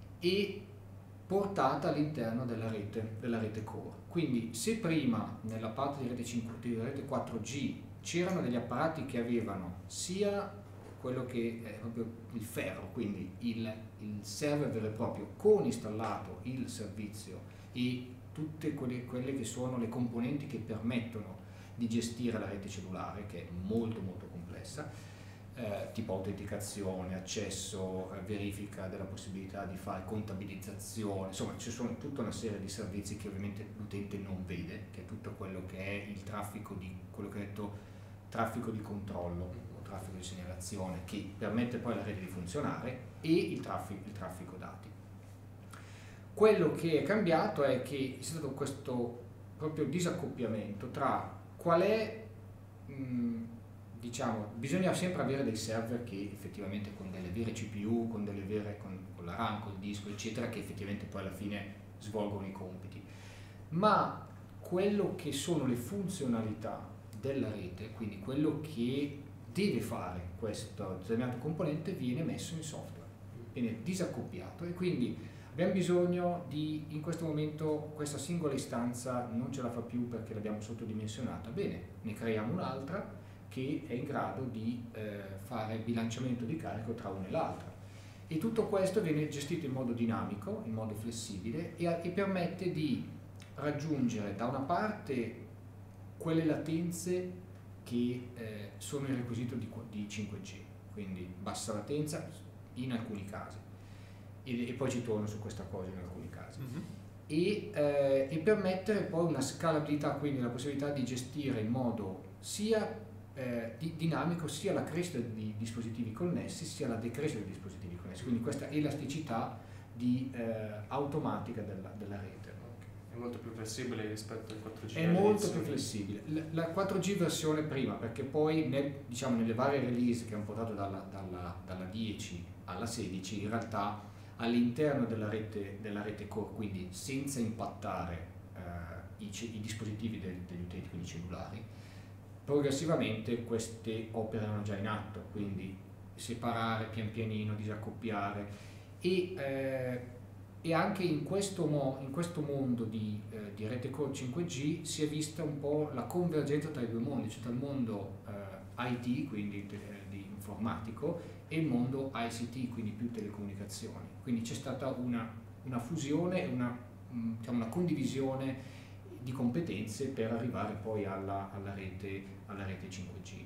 e portata all'interno della rete, della rete core. Quindi se prima nella parte di rete, cinque, di rete quattro G c'erano degli apparati che avevano sia quello che è proprio il ferro, quindi il, il server vero e proprio con installato il servizio e tutte quelle, quelle che sono le componenti che permettono di gestire la rete cellulare, che è molto molto complessa, Eh, tipo autenticazione, accesso, eh, verifica della possibilità di fare contabilizzazione, insomma ci sono tutta una serie di servizi che ovviamente l'utente non vede, che è tutto quello che è il traffico di, quello che ho detto, traffico di controllo o traffico di segnalazione, che permette poi alla rete di funzionare, e il traffico, il traffico dati. Quello che è cambiato è che è stato questo proprio disaccoppiamento tra qual è mh, diciamo, bisogna sempre avere dei server che effettivamente con delle vere C P U, con delle vere, con, con la RAM, col disco, eccetera, che effettivamente poi alla fine svolgono i compiti. Ma quello che sono le funzionalità della rete, quindi quello che deve fare questo determinato componente, viene messo in software, viene disaccoppiato, e quindi abbiamo bisogno di, in questo momento, questa singola istanza non ce la fa più perché l'abbiamo sottodimensionata, bene, ne creiamo un'altra che è in grado di eh, fare bilanciamento di carico tra una e l'altra, e tutto questo viene gestito in modo dinamico, in modo flessibile, e, e permette di raggiungere da una parte quelle latenze che eh, sono il requisito di, di cinque G, quindi bassa latenza in alcuni casi, e, e poi ci torno su questa cosa in alcuni casi, mm-hmm. e, eh, e permettere poi una scalabilità, quindi la possibilità di gestire in modo sia eh, di, dinamico sia la crescita di dispositivi connessi sia la decrescita di dispositivi connessi, quindi questa elasticità di, eh, automatica della, della rete. È molto più flessibile rispetto al quattro G. È molto più flessibile. La, la quattro G versione prima, perché poi nel, diciamo, nelle varie release che hanno portato dalla, dalla, dalla dieci alla sedici, in realtà all'interno della rete, della rete core, quindi senza impattare eh, i, i dispositivi del, degli utenti, quindi i cellulari, progressivamente queste opere erano già in atto, quindi separare pian pianino, disaccoppiare e, eh, e anche in questo, mo, in questo mondo di, eh, di rete core cinque G si è vista un po' la convergenza tra i due mondi, cioè tra il mondo eh, I T, quindi di, di informatico, e il mondo I C T, quindi più telecomunicazioni. Quindi c'è stata una, una fusione e una, diciamo, una condivisione di competenze per arrivare poi alla, alla, rete, alla rete cinque G.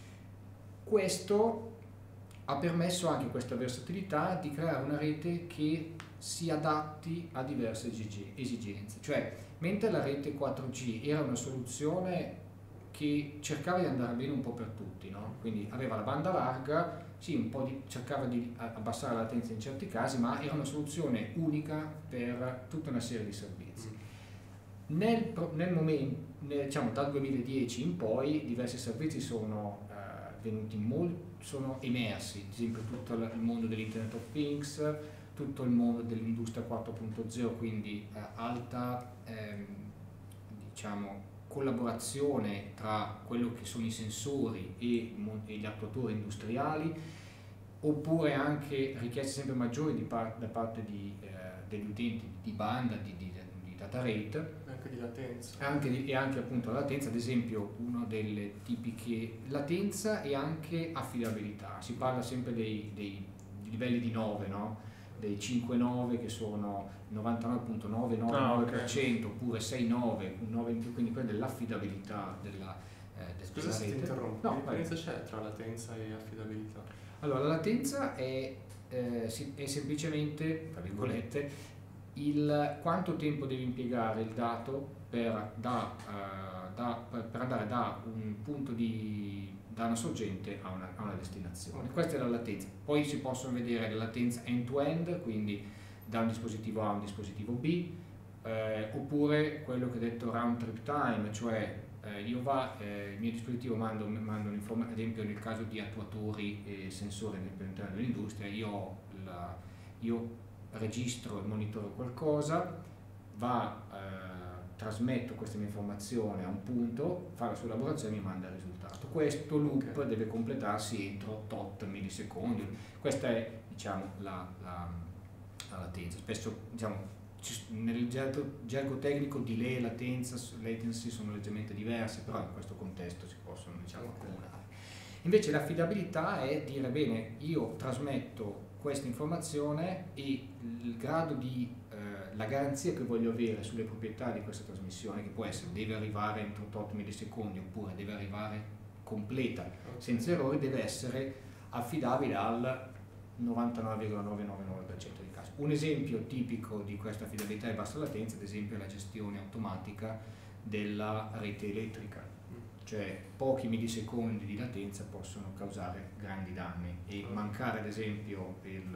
Questo ha permesso anche questa versatilità di creare una rete che si adatti a diverse esigenze, cioè mentre la rete quattro G era una soluzione che cercava di andare bene un po' per tutti, no? Quindi aveva la banda larga, sì, un po' di, cercava di abbassare la latenza in certi casi, ma era una soluzione unica per tutta una serie di servizi. Nel, nel momento, nel, diciamo dal duemiladieci in poi, diversi servizi sono eh, venuti molto, sono emersi, ad esempio tutto il mondo dell'Internet of Things, tutto il mondo dell'industria quattro punto zero, quindi eh, alta ehm, diciamo collaborazione tra quello che sono i sensori e, e gli attuatori industriali, oppure anche richieste sempre maggiori di par da parte di, eh, degli utenti di banda, di, di, di data rate, anche di latenza, anche di, e anche appunto la latenza, ad esempio una delle tipiche latenza e anche affidabilità. Si parla sempre dei, dei livelli di nove, no? Dei cinque nove che sono novantanove virgola novecentonovantanove per cento, ah, okay. Oppure sei nove, un nove in più, quindi quella dell'affidabilità della, eh, Scusa se ti interrompo, che differenza c'è tra latenza e affidabilità? Allora, la latenza è, eh, è semplicemente, tra virgolette, il quanto tempo devi impiegare il dato per, da, uh, da, per andare da un punto di da una sorgente a una, a una destinazione. Okay. Questa è la latenza. Poi si possono vedere la latenza end-to-end, quindi da un dispositivo A a un dispositivo B, eh, oppure quello che ho detto round trip time, cioè eh, io va, eh, il mio dispositivo mando, mando un'informazione, ad esempio nel caso di attuatori e sensori all'interno dell'industria, io, la, io registro e monitoro qualcosa, va, eh, trasmetto questa mia informazione a un punto, fa la sua elaborazione e mi manda il risultato. Questo loop okay. deve completarsi entro tot millisecondi. Questa è, diciamo, la, la, la latenza. Spesso, diciamo, nel gergo, gergo tecnico delay e latenza, latency sono leggermente diverse, però in questo contesto si possono, diciamo, accomunare. Invece l'affidabilità è dire, bene, io trasmetto questa informazione e il grado di eh, la garanzia che voglio avere sulle proprietà di questa trasmissione, che può essere deve arrivare entro tot millisecondi oppure deve arrivare completa senza errori, deve essere affidabile al novantanove virgola novecentonovantanove per cento dei casi. Un esempio tipico di questa affidabilità e bassa latenza, ad esempio, è la gestione automatica della rete elettrica, cioè pochi millisecondi di latenza possono causare grandi danni e mancare, ad esempio,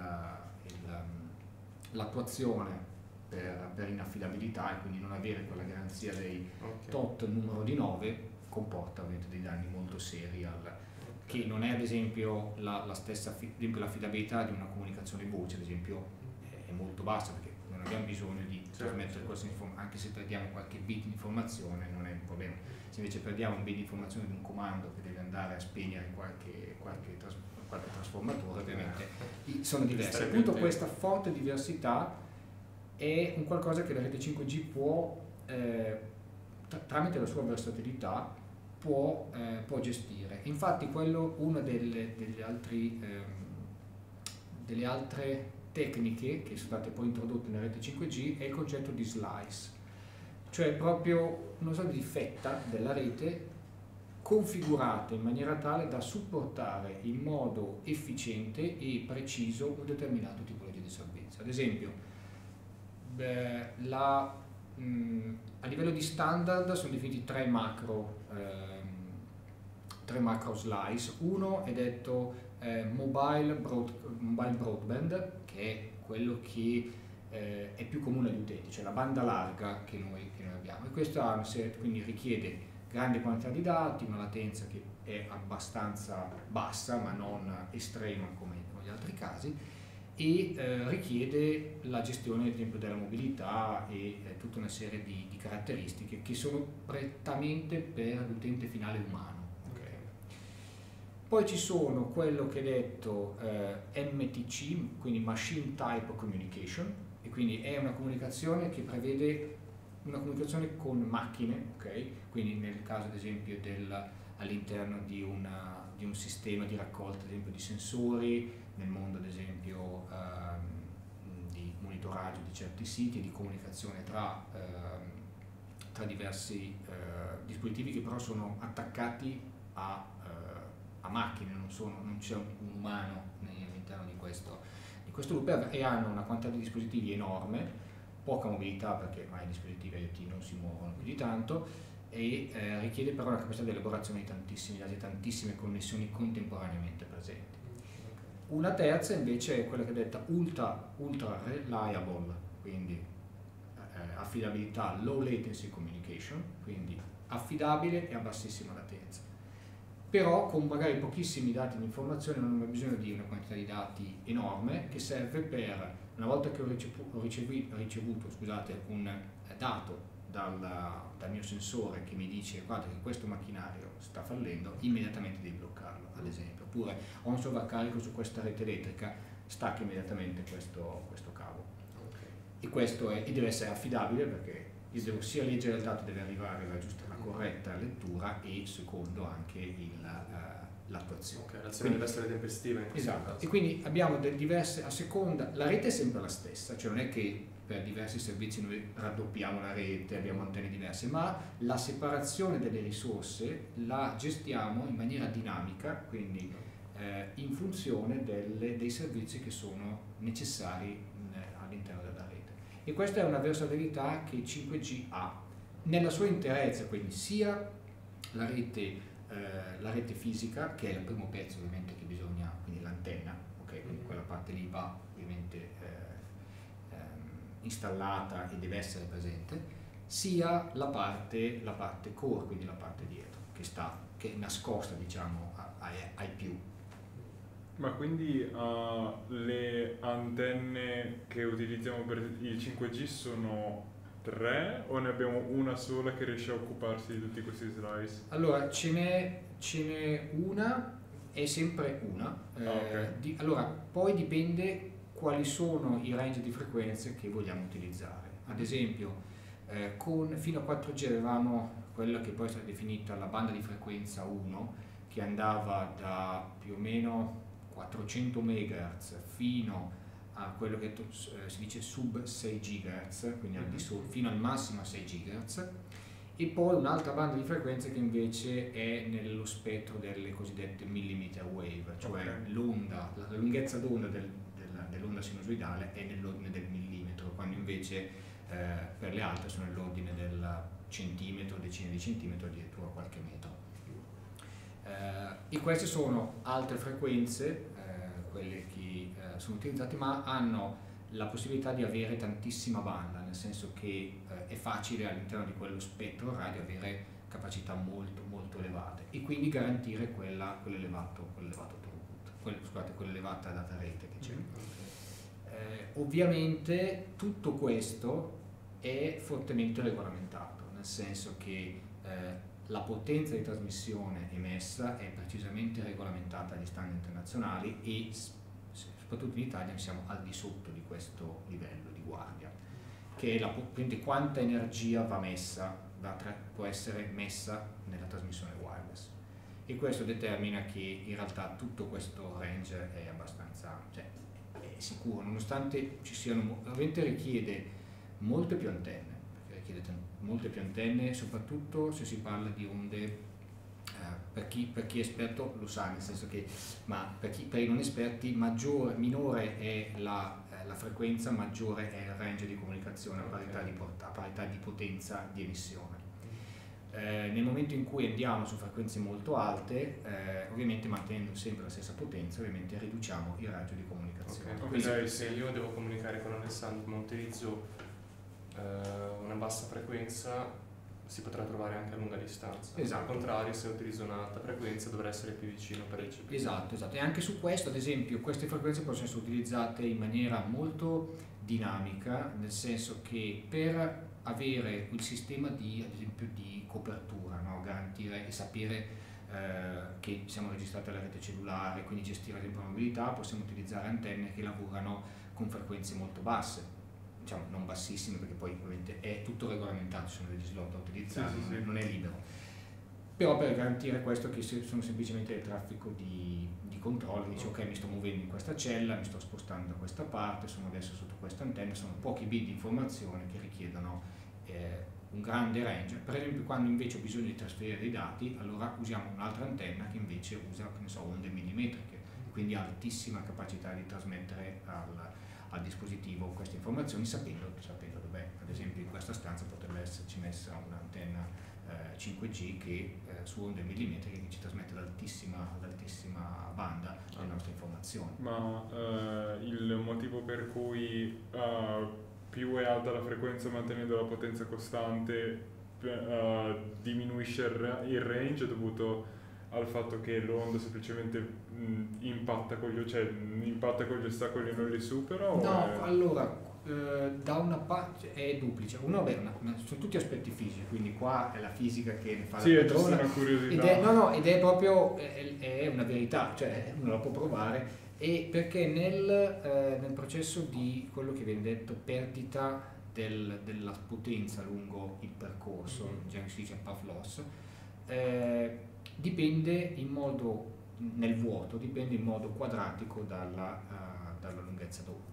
l'attuazione per, per inaffidabilità e quindi non avere quella garanzia dei okay. tot numero di nove comporta ovviamente dei danni molto seri, al, che non è ad esempio la, la stessa, l'affidabilità di una comunicazione voce, ad esempio, è, è molto bassa perché non abbiamo bisogno di certo, trasmettere certo. questa informazione, anche se perdiamo qualche bit di informazione non è un problema. Se invece perdiamo un bit di informazione di un comando che deve andare a spegnere qualche, qualche, tras, qualche trasformatore, ovviamente eh. sono diversi. Appunto questa forte diversità è un qualcosa che la rete cinque G può, eh, tramite la sua versatilità, può, eh, può gestire. Infatti quello, una delle, delle, altri, ehm, delle altre tecniche che sono state poi introdotte nella rete cinque G è il concetto di slice, cioè proprio una sorta di fetta della rete configurata in maniera tale da supportare in modo efficiente e preciso un determinato tipologia di servizio. Ad esempio, beh, la, mh, a livello di standard sono definiti tre macro, ehm, tre macro slice. Uno è detto eh, mobile, broad, mobile broadband, che è quello che eh, è più comune agli utenti, cioè la banda larga che noi, che noi abbiamo. E questo ha una serie, quindi richiede grande quantità di dati, una latenza che è abbastanza bassa ma non estrema come negli altri casi, e eh, richiede la gestione ad esempio della mobilità e eh, tutta una serie di, di caratteristiche che sono prettamente per l'utente finale umano. Okay. Poi ci sono quello che è detto eh, M T C, quindi Machine Type Communication, e quindi è una comunicazione che prevede una comunicazione con macchine, okay? Quindi nel caso ad esempio del, all'interno di, una, di un sistema di raccolta ad esempio di sensori, nel mondo ad esempio ehm, di monitoraggio di certi siti e di comunicazione tra, ehm, tra diversi eh, dispositivi che però sono attaccati a, eh, a macchine, non, sono, non c'è un, un umano all'interno di questo, di questo loop, e hanno una quantità di dispositivi enorme, poca mobilità perché ormai i dispositivi I O T non si muovono più di tanto, e eh, richiede però una capacità di elaborazione di tantissimi dati e tantissime connessioni contemporaneamente presenti. Una terza invece è quella che è detta ultra, ultra reliable, quindi eh, affidabilità, low latency communication, quindi affidabile e a bassissima latenza. Però con magari pochissimi dati di informazione, non ho bisogno di una quantità di dati enorme, che serve per, una volta che ho ricevuto, ho ricevuto, ricevuto scusate, un dato dal, dal mio sensore che mi dice guarda che questo macchinario sta fallendo, immediatamente devi bloccarlo, ad esempio. Oppure ho un sovraccarico su questa rete elettrica, stacca immediatamente questo, questo cavo. Okay. E questo è, e deve essere affidabile, perché io devo sia leggere il dato, deve arrivare la giusta, la corretta lettura, e secondo anche il, uh, l'attuazione. Ok, l'azione deve essere tempestiva in questo esatto. caso. E quindi abbiamo delle diverse, a seconda, la rete è sempre la stessa, cioè non è che per diversi servizi noi raddoppiamo la rete, abbiamo antenne diverse, ma la separazione delle risorse la gestiamo in maniera dinamica, quindi eh, in funzione delle, dei servizi che sono necessari mh, all'interno della rete. E questa è una versatilità che cinque G ha nella sua interezza, quindi sia la rete, eh, la rete fisica, che è il primo pezzo ovviamente che bisogna, quindi l'antenna, okay? Quindi quella parte lì va ovviamente eh, installata e deve essere presente, sia la parte, la parte core, quindi la parte dietro, che sta, che è nascosta diciamo ai, ai più. Ma quindi uh, le antenne che utilizziamo per il cinque G sono tre o ne abbiamo una sola che riesce a occuparsi di tutti questi slice? Allora ce n'è, ce n'è una, è sempre una. Eh, ah, okay. di, allora poi dipende quali sono i range di frequenze che vogliamo utilizzare. Ad esempio, eh, con, fino a quattro G avevamo quella che poi è stata definita la banda di frequenza uno, che andava da più o meno quattrocento megahertz fino a quello che eh, si dice sub sei gigahertz, quindi al di sopra, fino al massimo a sei gigahertz, e poi un'altra banda di frequenze che invece è nello spettro delle cosiddette millimeter wave, cioè okay. l'onda, la lunghezza d'onda del dell'onda sinusoidale è nell'ordine del millimetro, quando invece eh, per le altre sono nell'ordine del centimetro, decine di centimetro, addirittura qualche metro. Eh, e queste sono altre frequenze, eh, quelle che eh, sono utilizzate, ma hanno la possibilità di avere tantissima banda, nel senso che eh, è facile all'interno di quello spettro radio avere capacità molto molto elevate e quindi garantire quella, quell'elevato, quell'elevato throughput, quel, scusate, quell'elevata data rate che c'è. Eh, ovviamente tutto questo è fortemente regolamentato, nel senso che eh, la potenza di trasmissione emessa è precisamente regolamentata dagli standard internazionali e soprattutto in Italia siamo al di sotto di questo livello di guardia, che è la, quindi quanta energia va messa, va tra, può essere messa nella trasmissione wireless, e questo determina che in realtà tutto questo range è abbastanza, cioè, è sicuro, nonostante ci siano, ovviamente richiede molte più antenne, perché richiede molte più antenne, soprattutto se si parla di onde, eh, per, chi, per chi è esperto lo sa, nel senso che, ma per, chi, per i non esperti, maggiore, minore è la, eh, la frequenza, maggiore è il range di comunicazione a parità di, porta, a parità di potenza di emissione. Eh, nel momento in cui andiamo su frequenze molto alte, eh, ovviamente mantenendo sempre la stessa potenza, ovviamente riduciamo il raggio di comunicazione. Okay. Quindi, Quindi se io devo comunicare con Alessandro ma utilizzo eh, una bassa frequenza, si potrà trovare anche a lunga distanza. Esatto. Al contrario, se utilizzo un'alta frequenza dovrà essere più vicino per recepire. Esatto, esatto. E anche su questo, ad esempio, queste frequenze possono essere utilizzate in maniera molto dinamica, nel senso che per avere il sistema di, ad esempio, di copertura, no? Garantire e sapere eh, che siamo registrati alla rete cellulare, quindi gestire ad esempio la mobilità, possiamo utilizzare antenne che lavorano con frequenze molto basse, diciamo non bassissime, perché poi ovviamente è tutto regolamentato, ci sono degli slot da utilizzare, Sì, sì, non, è, sì. non è libero. Però per garantire questo, che sono semplicemente del traffico di, di controllo, dice ok, mi sto muovendo in questa cella, mi sto spostando da questa parte, sono adesso sotto questa antenna, sono pochi bit di informazione che richiedono eh, un grande range. Per esempio, quando invece ho bisogno di trasferire dei dati, allora usiamo un'altra antenna che invece usa, che ne so, onde millimetriche, quindi ha altissima capacità di trasmettere al, al dispositivo queste informazioni, sapendo, sapendo dov'è. Ad esempio in questa stanza potrebbe esserci messa un'antenna eh, cinque G che eh, su onde millimetriche che ci trasmette ad altissima, ad altissima banda le nostre informazioni. Ma eh, il motivo per cui eh, più è alta la frequenza mantenendo la potenza costante eh, diminuisce il, ra- il range è dovuto al fatto che l'onda semplicemente mh, impatta con gli, cioè, mh, impatta con gli ostacoli e non li supera? O No, è... allora eh, da una parte è duplice. Uno, beh, una, sono tutti aspetti fisici, quindi qua è la fisica che ne fa Sì, la è giusto padrona. una curiosità. Ed è, no, no, ed è proprio è, è una verità, cioè uno la può provare. E perché nel, eh, nel processo di quello che viene detto perdita del, della potenza lungo il percorso, Mm-hmm. già si dice path loss, eh, dipende in modo, nel vuoto, dipende in modo quadratico dalla, uh, dalla lunghezza d'onda.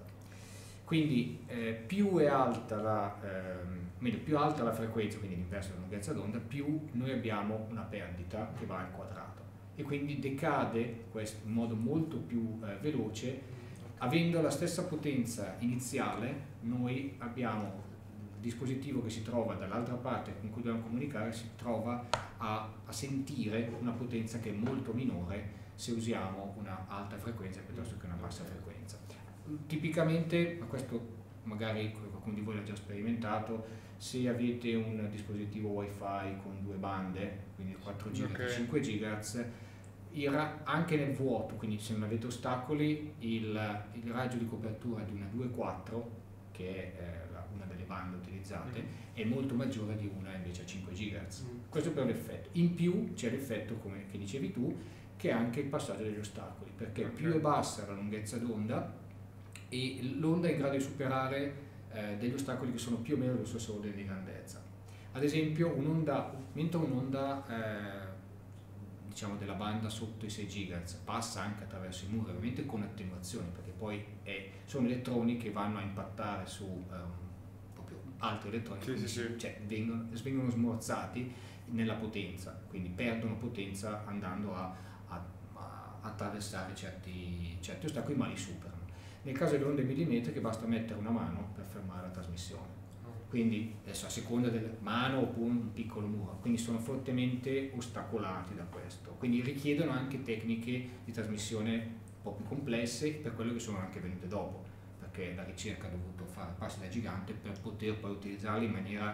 Quindi eh, più è alta la, ehm, meglio, più alta la frequenza, quindi l'inverso della lunghezza d'onda, più noi abbiamo una perdita che va al quadrato. E quindi decade questo in modo molto più eh, veloce, avendo la stessa potenza iniziale. Noi abbiamo il dispositivo che si trova dall'altra parte con cui dobbiamo comunicare, si trova a, a sentire una potenza che è molto minore se usiamo una alta frequenza piuttosto che una bassa frequenza. Tipicamente, ma questo magari qualcuno di voi l'ha già sperimentato, se avete un dispositivo wifi con due bande, quindi quattro giga Ok. e cinque gigahertz, il ra- anche nel vuoto, quindi se non avete ostacoli, il, il raggio di copertura di una due virgola quattro, che è eh, la- una delle bande utilizzate, è molto maggiore di una invece a cinque gigahertz. Mm. Questo per l'effetto. In più c'è l'effetto, come che dicevi tu, che è anche il passaggio degli ostacoli, perché Ok. più è bassa la lunghezza d'onda e l'onda è in grado di superare eh, degli ostacoli che sono più o meno dello stesso ordine di grandezza. Ad esempio, un'onda, mentre un'onda eh, diciamo della banda sotto i sei gigahertz passa anche attraverso i muri, ovviamente con attenuazione, perché poi è, sono elettroni che vanno a impattare su um, proprio altri elettroni, Sì, quindi sì, si- sì. cioè, vengono, vengono smorzati nella potenza, quindi perdono potenza andando a, a- a attraversare certi, certi ostacoli, ma li superano. Nel caso delle onde millimetriche basta mettere una mano per fermare la trasmissione. Quindi adesso a seconda del mano oppure un piccolo muro, quindi sono fortemente ostacolati da questo, quindi richiedono anche tecniche di trasmissione un po' più complesse per quello che sono anche venute dopo, perché la ricerca ha dovuto fare passi da gigante per poter poi utilizzarli in maniera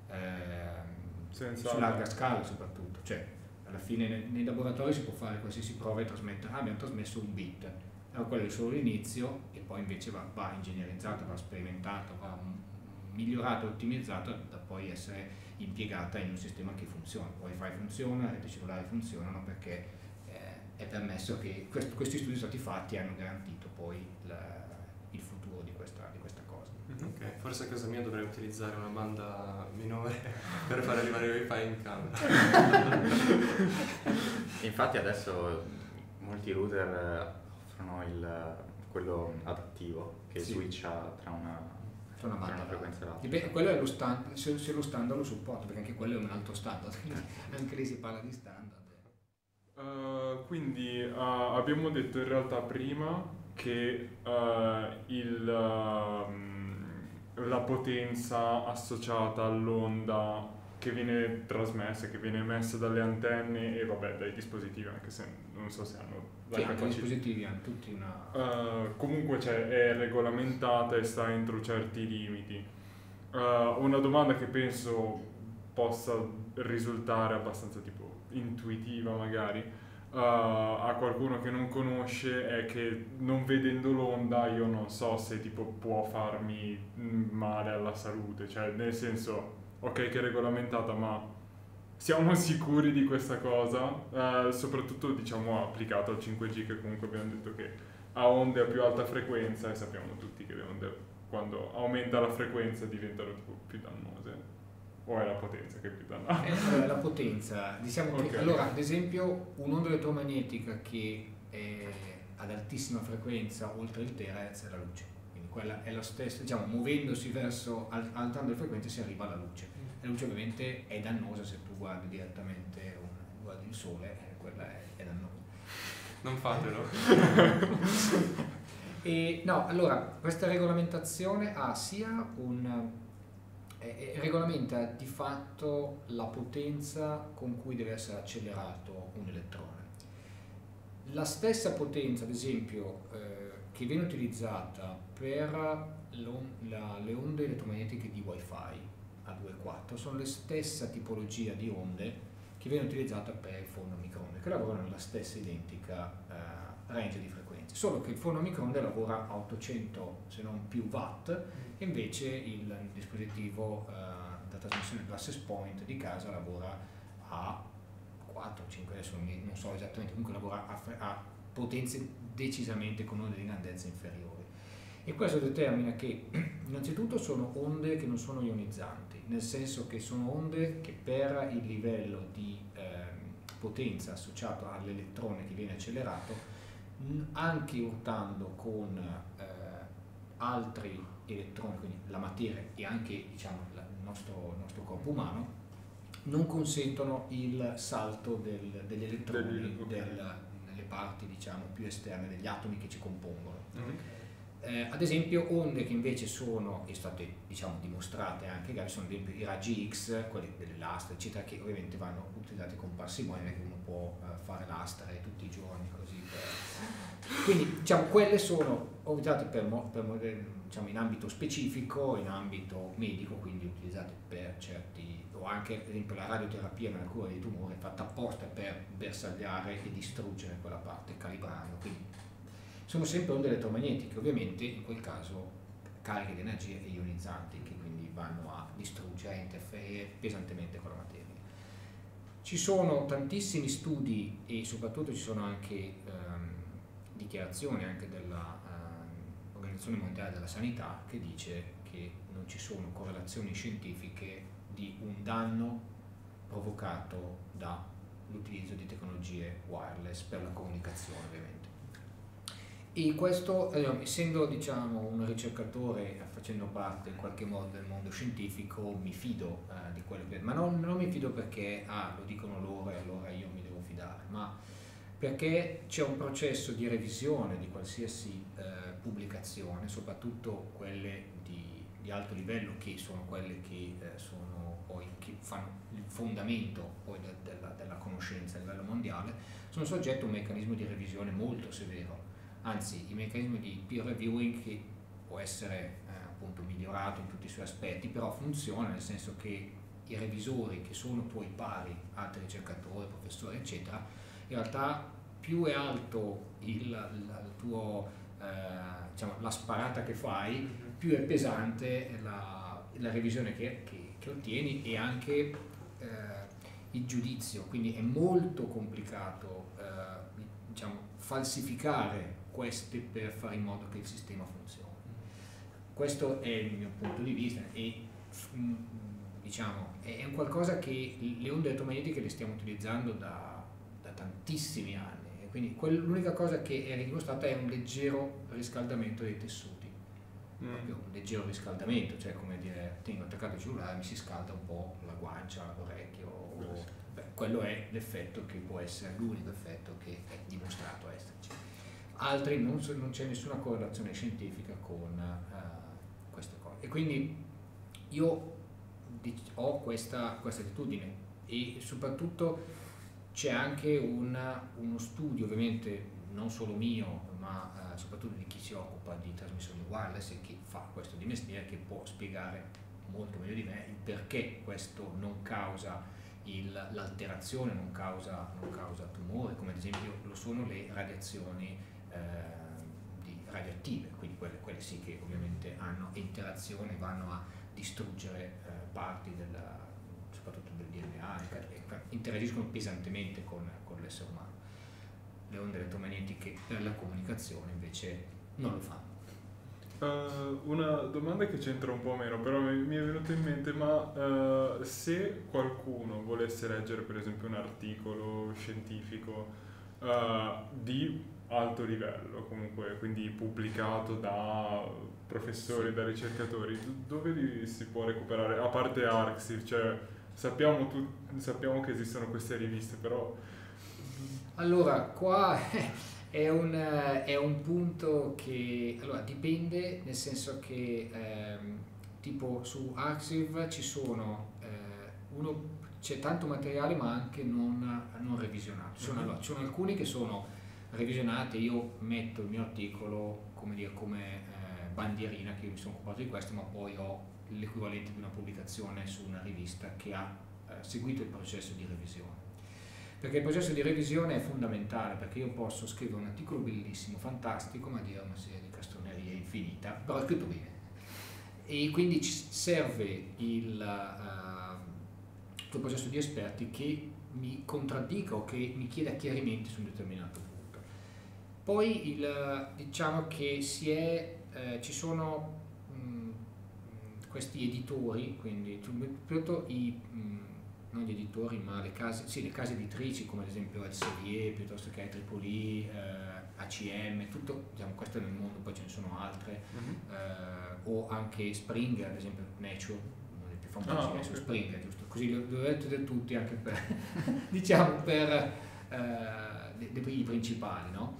ehm, Senza- su larga scala soprattutto, cioè alla fine nei, nei laboratori si può fare qualsiasi prova e trasmettere, ah, abbiamo trasmesso un bit, allora quello è solo l'inizio e poi invece va, va ingegnerizzato, va sperimentato, va migliorata e ottimizzata da poi essere impiegata in un sistema che funziona. Il wifi funziona, le reti cellulari funzionano perché eh, è permesso che quest- questi studi sono stati fatti e hanno garantito poi la- il futuro di questa, di questa cosa. Ok, forse a casa mia dovrei utilizzare una banda minore per far arrivare il wifi in camera. Infatti adesso molti router offrono il, quello adattivo che Sì. switcha tra una, C'è una tra banda una frequenza e l'altra. Dipende- quello è lo standard, se, se lo standard lo supporta, perché anche quello è un altro standard, quindi anche lì si parla di standard. Uh, quindi uh, abbiamo detto in realtà prima che uh, il, um, la potenza associata all'onda che viene trasmessa, che viene emessa dalle antenne e vabbè dai dispositivi, anche se non so se hanno la Sì, anche i capacità. dispositivi hanno tutti una... Uh, comunque cioè, è regolamentata e sta entro certi limiti. Uh, una domanda che penso possa risultare abbastanza tipo intuitiva magari uh, a qualcuno che non conosce è che non vedendo l'onda io non so se tipo può farmi male alla salute, cioè nel senso ok che è regolamentata ma siamo sicuri di questa cosa, uh, soprattutto diciamo applicato al cinque G che comunque abbiamo detto che ha onde a più alta frequenza e sappiamo tutti che le onde quando aumenta la frequenza diventano tipo più dannose. O è la potenza che è più dannosa? È la potenza, diciamo che, Okay. allora ad esempio un'onda elettromagnetica che è ad altissima frequenza oltre il terahertz è la luce, quindi quella è lo stesso, diciamo muovendosi verso al- alzando le frequenze si arriva alla luce. La luce ovviamente è dannosa se tu guardi direttamente, un- guardi il sole, eh, quella è, è dannosa. Non fatelo. E no, allora questa regolamentazione ha sia un eh, eh, regolamenta di fatto la potenza con cui deve essere accelerato un elettrone. La stessa potenza, ad esempio, eh, che viene utilizzata per l'on- la- le onde elettromagnetiche di Wi-Fi a due virgola quattro sono la stessa tipologia di onde che viene utilizzata per il forno a microonde, che lavorano nella stessa identica eh, range di frequenze, solo che il forno a microonde lavora a ottocento se non più watt, e invece il dispositivo eh, da trasmissione per access point di casa lavora a quattro cinque, adesso non mi- non so esattamente, comunque lavora a, fre- a potenze decisamente con onde di grandezza inferiori. E questo determina che innanzitutto sono onde che non sono ionizzanti, nel senso che sono onde che per il livello di ehm, potenza associato all'elettrone che viene accelerato, mh, anche urtando con eh, altri elettroni, quindi la materia e anche diciamo, la- il, nostro, il nostro corpo umano, non consentono il salto del- degli elettroni Degli- ok. del- nelle parti diciamo, più esterne degli atomi che ci compongono. Ok. Eh, ad esempio onde che invece sono e state diciamo dimostrate anche che sono ad esempio i raggi X, quelli delle lastre eccetera, che ovviamente vanno utilizzati con parsimonia perché uno può eh, fare lastre tutti i giorni così per... quindi diciamo quelle sono utilizzate per, mo- per mo- diciamo in ambito specifico, in ambito medico, quindi utilizzate per certi, o anche ad esempio la radioterapia nella cura dei tumori è fatta apposta per bersagliare e distruggere quella parte calibrando, quindi sono sempre onde elettromagnetiche, ovviamente in quel caso cariche di energia e ionizzanti che quindi vanno a distruggere e interferire pesantemente con la materia. Ci sono tantissimi studi e soprattutto ci sono anche ehm, dichiarazioni anche dell'Organizzazione Mondiale della Sanità che dice che non ci sono correlazioni scientifiche di un danno provocato dall'utilizzo di tecnologie wireless per la comunicazione ovviamente. E questo, eh, essendo diciamo un ricercatore, eh, facendo parte in qualche modo del mondo scientifico, mi fido eh, di quello che... Ma non, non mi fido perché, ah, lo dicono loro e allora io mi devo fidare, ma perché c'è un processo di revisione di qualsiasi eh, pubblicazione, soprattutto quelle di, di alto livello, che sono quelle che, eh, sono poi, che fanno il fondamento poi de, della, della conoscenza a livello mondiale, sono soggetti a un meccanismo di revisione molto severo. Anzi, il meccanismo di peer reviewing che può essere eh, appunto migliorato in tutti i suoi aspetti, però funziona nel senso che i revisori che sono tuoi pari, altri ricercatori, professori eccetera, in realtà più è alto il, il, il tuo, eh, diciamo, la sparata che fai, più è pesante la, la revisione che, che, che ottieni e anche eh, il giudizio, quindi è molto complicato eh, diciamo, falsificare queste per fare in modo che il sistema funzioni. Questo è il mio punto di vista e mm, diciamo, è un qualcosa che le onde elettromagnetiche le stiamo utilizzando da, da tantissimi anni, e quindi l'unica cosa che è dimostrata è un leggero riscaldamento dei tessuti, mm. proprio un leggero riscaldamento, cioè come dire tengo attaccato il cellulare mi si scalda un po' la guancia, l'orecchio, o, beh, quello è l'effetto che può essere l'unico effetto che è dimostrato esserci. Altri non, so, non c'è nessuna correlazione scientifica con uh, queste cose e quindi io ho questa, questa attitudine, e soprattutto c'è anche una, uno studio, ovviamente non solo mio, ma eh, soprattutto di chi si occupa di trasmissioni wireless e chi fa questo di mestiere, che può spiegare molto meglio di me il perché questo non causa il, l'alterazione, non causa, non causa tumore, come ad esempio lo sono le radiazioni eh, di radioattive, quindi quelle, quelle sì che ovviamente hanno interazione, vanno a distruggere eh, parti della, soprattutto del D N A, e interagiscono pesantemente con, con l'essere umano. Le onde elettromagnetiche per la comunicazione invece non lo fanno. Uh, una domanda che c'entra un po' meno, però mi, mi è venuta in mente, ma uh, se qualcuno volesse leggere per esempio un articolo scientifico uh, di alto livello, comunque, quindi pubblicato da professori, sì, da ricercatori, dove li si può recuperare? A parte Arxi, cioè sappiamo, tu, sappiamo che esistono queste riviste, però... Allora, qua è un, è un punto che allora, dipende, nel senso che ehm, tipo su Arxiv ci sono, eh, uno, c'è tanto materiale ma anche non, non revisionato. Ci sono, allora, ci sono alcuni che sono revisionati, io metto il mio articolo come, dire, come eh, bandierina che io mi sono occupato di questo, ma poi ho l'equivalente di una pubblicazione su una rivista che ha eh, seguito il processo di revisione. Perché il processo di revisione è fondamentale, perché io posso scrivere un articolo bellissimo, fantastico, ma dire una serie di castronerie infinita, però è scritto bene. E quindi ci serve il, uh, il processo di esperti che mi contraddica o che mi chieda chiarimenti su un determinato punto. Poi il, diciamo che si è, eh, ci sono mh, questi editori, quindi soprattutto i... Mh, non gli editori ma le case, sì, le case editrici come ad esempio Elsevier piuttosto che I E E E, eh, A C M, tutto, diciamo, questo nel mondo, poi ce ne sono altre, uh-huh. eh, o anche Springer, ad esempio Nature, uno dei più famosi, oh, okay. Springer, giusto? Così lo dovete tutti anche per, diciamo, per eh, dei principali, no?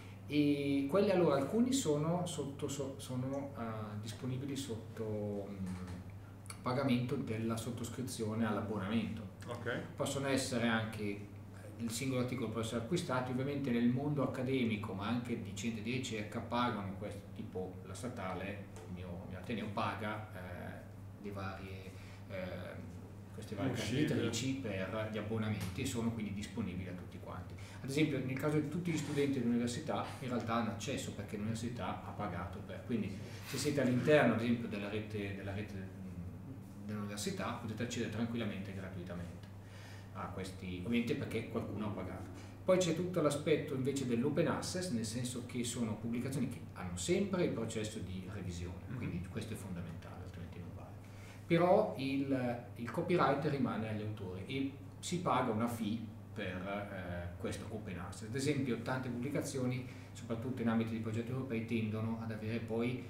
E quelli allora, alcuni sono, sotto, so, sono uh, disponibili sotto mh, pagamento della sottoscrizione all'abbonamento. Okay. Possono essere anche, il singolo articolo può essere acquistato, ovviamente nel mondo accademico ma anche di centri di ricerca pagano questo, tipo la statale, il mio, il mio Ateneo paga eh, le varie, eh, queste varie case editrici per gli abbonamenti e sono quindi disponibili a tutti quanti. Ad esempio nel caso di tutti gli studenti dell'università in realtà hanno accesso perché l'università ha pagato per, quindi se siete all'interno ad esempio della rete, della rete dell'università potete accedere tranquillamente e gratuitamente a questi, ovviamente perché qualcuno ha pagato. Poi c'è tutto l'aspetto invece dell'open access, nel senso che sono pubblicazioni che hanno sempre il processo di revisione, quindi questo è fondamentale, altrimenti non vale. Però il, il copyright rimane agli autori e si paga una fee per eh, questo open access. Ad esempio tante pubblicazioni, soprattutto in ambiti di progetti europei, tendono ad avere poi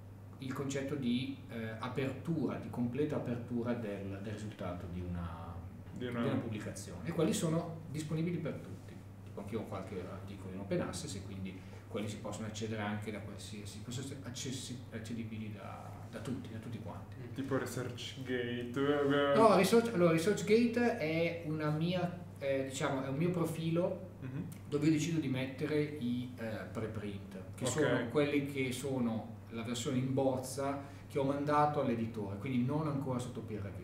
il concetto di eh, apertura, di completa apertura del, del risultato di una, di, una... di una pubblicazione, e quelli sono disponibili per tutti. Tipo anche io ho qualche articolo in open access e quindi quelli si possono accedere anche da qualsiasi, possono essere accessi, accedibili da, da tutti, da tutti quanti. Tipo ResearchGate? No, Research, allora ResearchGate è una mia, eh, diciamo, è un mio profilo uh-huh. dove io decido di mettere i eh, preprint, che okay. sono quelli che sono la versione in bozza che ho mandato all'editore, quindi non ancora sotto peer review,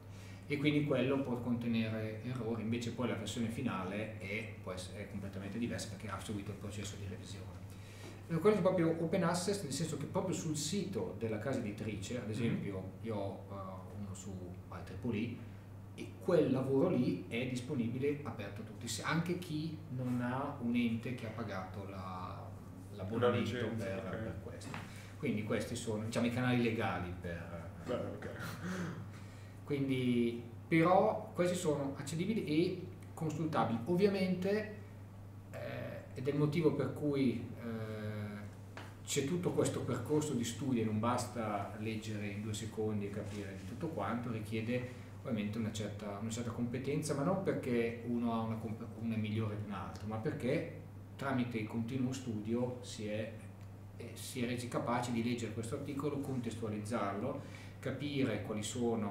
e quindi quello può contenere errori, invece poi la versione finale è, può essere, è completamente diversa perché ha seguito il processo di revisione. Quello è proprio open access, nel senso che proprio sul sito della casa editrice, ad esempio mm-hmm. io ho uh, uno su I E E E e quel lavoro lì è disponibile aperto a tutti, anche chi non ha un ente che ha pagato la, l'abbonamento licenza, per, okay. per questo. Quindi questi sono, diciamo, i canali legali per... Beh, okay. Quindi, però questi sono accedibili e consultabili. Ovviamente, eh, ed è il motivo per cui eh, c'è tutto questo percorso di studio, non basta leggere in due secondi e capire tutto quanto, richiede ovviamente una certa, una certa competenza, ma non perché uno ha una, una migliore di un altro, ma perché tramite il continuo studio si è si è resi capaci di leggere questo articolo, contestualizzarlo, capire quali sono uh,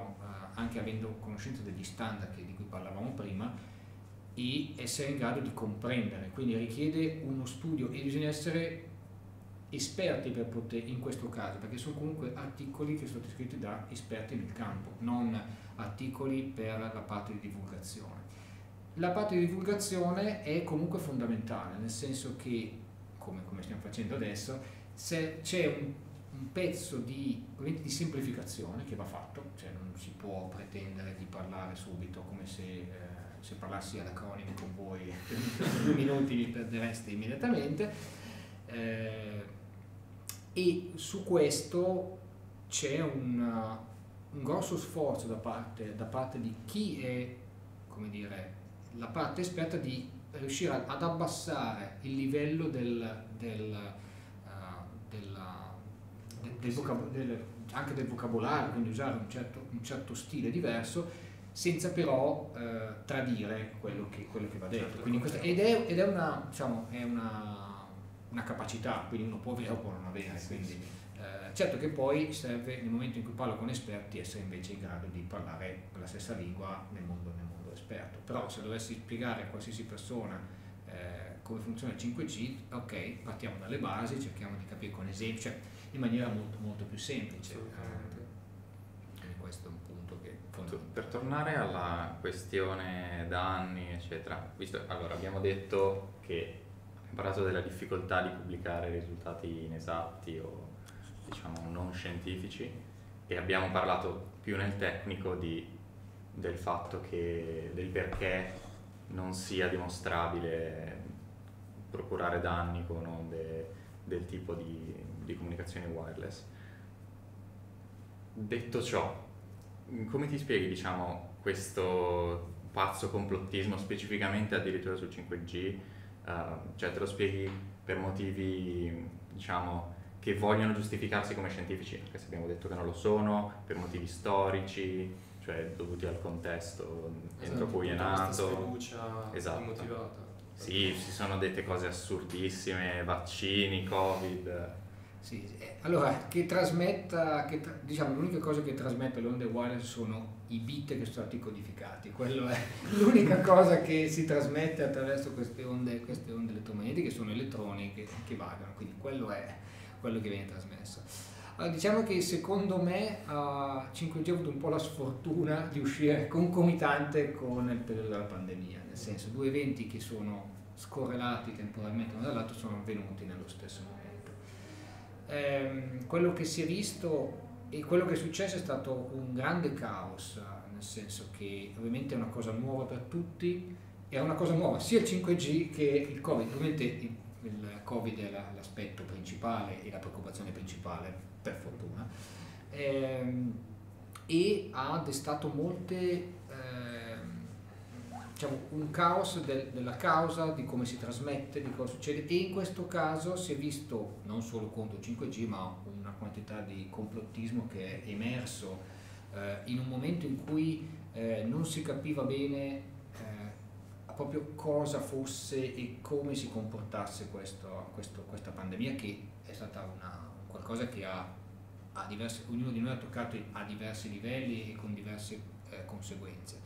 anche avendo conoscenza degli standard che, di cui parlavamo prima, e essere in grado di comprendere, quindi richiede uno studio e bisogna essere esperti per poter, in questo caso, perché sono comunque articoli che sono scritti da esperti nel campo, non articoli per la parte di divulgazione. La parte di divulgazione è comunque fondamentale, nel senso che, come, come stiamo facendo adesso, se c'è un, un pezzo di, di semplificazione che va fatto, cioè non si può pretendere di parlare subito come se, eh, se parlassi all'acronimo con voi in due minuti vi perdereste immediatamente, eh, e su questo c'è un, un grosso sforzo da parte, da parte di chi è, come dire, la parte esperta di riuscire ad abbassare il livello del, del, uh, della, del, del vocab- del, anche del vocabolario, quindi usare un certo, un certo stile diverso, senza però uh, tradire quello che, quello che va detto. Certo, quindi questa, ed è, ed è, una, diciamo, è una, una capacità, quindi uno può avere o può non avere. Sì, quindi, sì. Uh, certo che poi serve, nel momento in cui parlo con esperti, essere invece in grado di parlare la stessa lingua nel mondo, nel mondo esperto. Però se dovessi spiegare a qualsiasi persona eh, come funziona il cinque G, ok, partiamo dalle basi, cerchiamo di capire con esempi, cioè in maniera molto, molto più semplice. Assolutamente. Quindi questo è un punto che Per tornare alla questione danni, eccetera, visto, allora abbiamo detto che abbiamo parlato della difficoltà di pubblicare risultati inesatti o diciamo non scientifici, e abbiamo parlato più nel tecnico di, del fatto che del perché non sia dimostrabile procurare danni con onde del tipo di, di comunicazione wireless. Detto ciò, come ti spieghi, diciamo, questo pazzo complottismo specificamente addirittura sul cinque G? Uh, cioè te lo spieghi per motivi, diciamo, che vogliono giustificarsi come scientifici, anche se abbiamo detto che non lo sono, per motivi storici, cioè dovuti al contesto entro cui è nato. Sfiducia esatto. immotivata. Sì, ci sono dette cose assurdissime, vaccini, Covid. Sì, allora, che trasmetta, che tra, diciamo, l'unica cosa che trasmette le onde wireless sono i bit che sono stati codificati, quello è l'unica cosa che si trasmette attraverso queste onde, queste onde elettromagnetiche, sono elettroni che, che vagano, quindi quello è quello che viene trasmesso. Allora, diciamo che secondo me uh, cinque G ha avuto un po' la sfortuna di uscire concomitante con il periodo della pandemia, nel senso due eventi che sono scorrelati temporalmente uno dall'altro sono avvenuti nello stesso momento. Ehm, quello che si è visto e quello che è successo è stato un grande caos, nel senso che ovviamente è una cosa nuova per tutti, era una cosa nuova sia il cinque G che il Covid, ovviamente il, il Covid è la, l'aspetto principale e la preoccupazione principale, per fortuna, ehm, e ha destato molte, ehm, diciamo, un caos del, della causa, di come si trasmette, di cosa succede, e in questo caso si è visto non solo contro il cinque G ma una quantità di complottismo che è emerso eh, in un momento in cui eh, non si capiva bene eh, proprio cosa fosse e come si comportasse questo, questo, questa pandemia, che è stata una, qualcosa che ha, ha diversi, ognuno di noi ha toccato a diversi livelli e con diverse eh, conseguenze.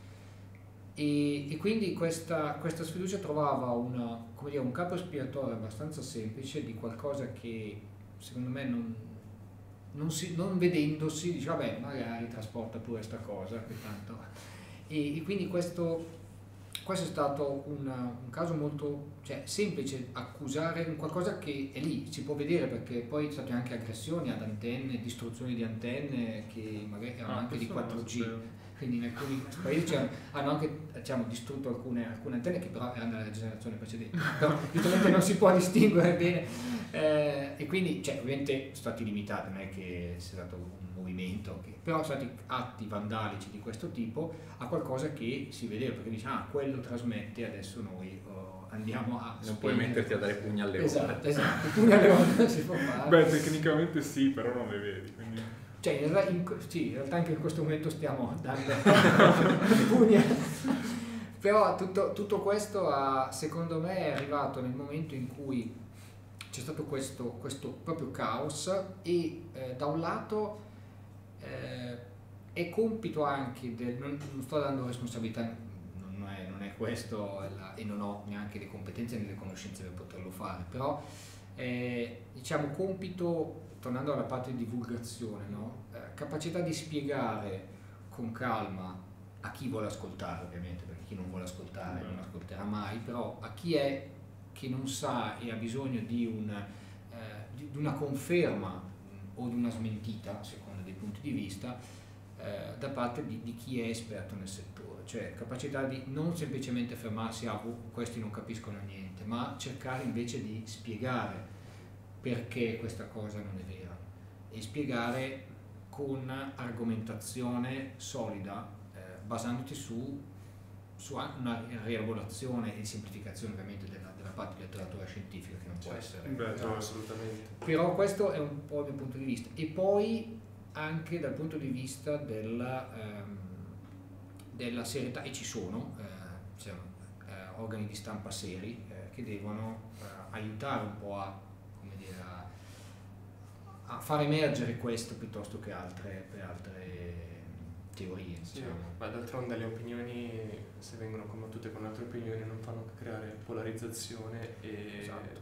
E, e quindi questa, questa sfiducia trovava una, come dire, un capo espiatorio abbastanza semplice di qualcosa che secondo me non, non, si, non vedendosi dice vabbè magari trasporta pure questa cosa che tanto. E, e quindi questo, questo è stato una, un caso molto, cioè, semplice, accusare un qualcosa che è lì, si può vedere, perché poi ci sono state anche aggressioni ad antenne, distruzioni di antenne che magari erano ah, anche di quattro G. Vero. Quindi in alcuni paesi hanno anche, diciamo, distrutto alcune, alcune antenne che però erano della generazione precedente, però giustamente non si può distinguere bene, eh, e quindi cioè, ovviamente sono stati limitati, non è che sia stato un movimento, che, però sono stati atti vandalici di questo tipo a qualcosa che si vedeva, perché dice ah quello trasmette, adesso noi oh, andiamo a non puoi metterti a dare pugni alle onde. Esatto, esatto, pugni alle onde si può fare. Beh, tecnicamente sì, però non le vedi, quindi... Cioè, in realtà, in, sì, in realtà anche in questo momento stiamo dando pugni. Però tutto, tutto questo ha, secondo me è arrivato nel momento in cui c'è stato questo, questo proprio caos e eh, da un lato eh, è compito anche del, non, non sto dando responsabilità, non è, non è questo la, e non ho neanche le competenze né le conoscenze per poterlo fare, però è, diciamo, compito, tornando alla parte di divulgazione, no? Eh, capacità di spiegare con calma a chi vuole ascoltare, ovviamente, perché chi non vuole ascoltare non ascolterà mai, però a chi è che non sa e ha bisogno di, un, eh, di, di una conferma mh, o di una smentita, a seconda dei punti di vista, eh, da parte di, di chi è esperto nel settore, cioè capacità di non semplicemente fermarsi a oh, questi non capiscono niente, ma cercare invece di spiegare perché questa cosa non è vera e spiegare con argomentazione solida, eh, basandoti su, su una rielaborazione e semplificazione ovviamente della, della parte di letteratura scientifica che non può essere. Beh, No, assolutamente. Però questo è un po' il mio punto di vista. E poi anche dal punto di vista della, ehm, della serietà, e ci sono, eh, cioè, eh, organi di stampa seri eh, che devono eh, aiutare un po' a, come dire, a, a far emergere questo piuttosto che altre, per altre teorie. Sì, Diciamo. ma d'altronde le opinioni, se vengono combattute con altre opinioni, non fanno che creare polarizzazione e Esatto.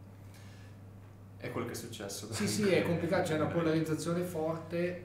è quello che è successo. Sì, sì, è complicato, c'è una polarizzazione forte